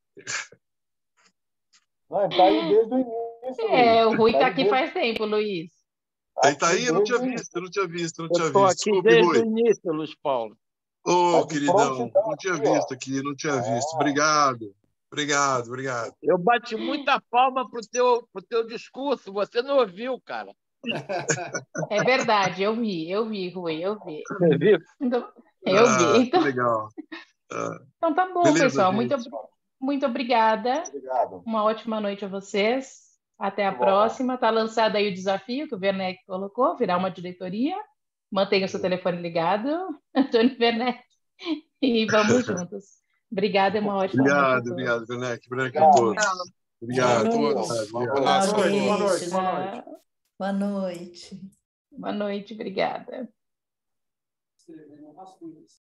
Não, ele está aí desde o início, Luiz. O Rui está aqui faz tempo, Luiz. Aí tá aí? Eu não tinha visto. Eu estou aqui Desculpe, desde Rui. o início, Luiz Paulo. Ô, queridão, não tinha visto aqui, não tinha visto. Obrigado. Eu bati muita palma pro teu discurso, você não ouviu, cara. É verdade, eu vi, Rui, eu vi. Você viu? Então, eu vi. Então, que legal. então tá bom, Beleza, pessoal. gente. Muito obrigada. Obrigado. Uma ótima noite a vocês. Até a Muito bom. próxima. Está lançado aí o desafio que o Werneck colocou, virar uma diretoria. Mantenha o seu telefone ligado, Antônio Werneck, e vamos juntos. Obrigada e uma ótima noite a todos. Obrigado, Werneck. Obrigado a todos. Obrigado. Boa noite. Boa noite, obrigada.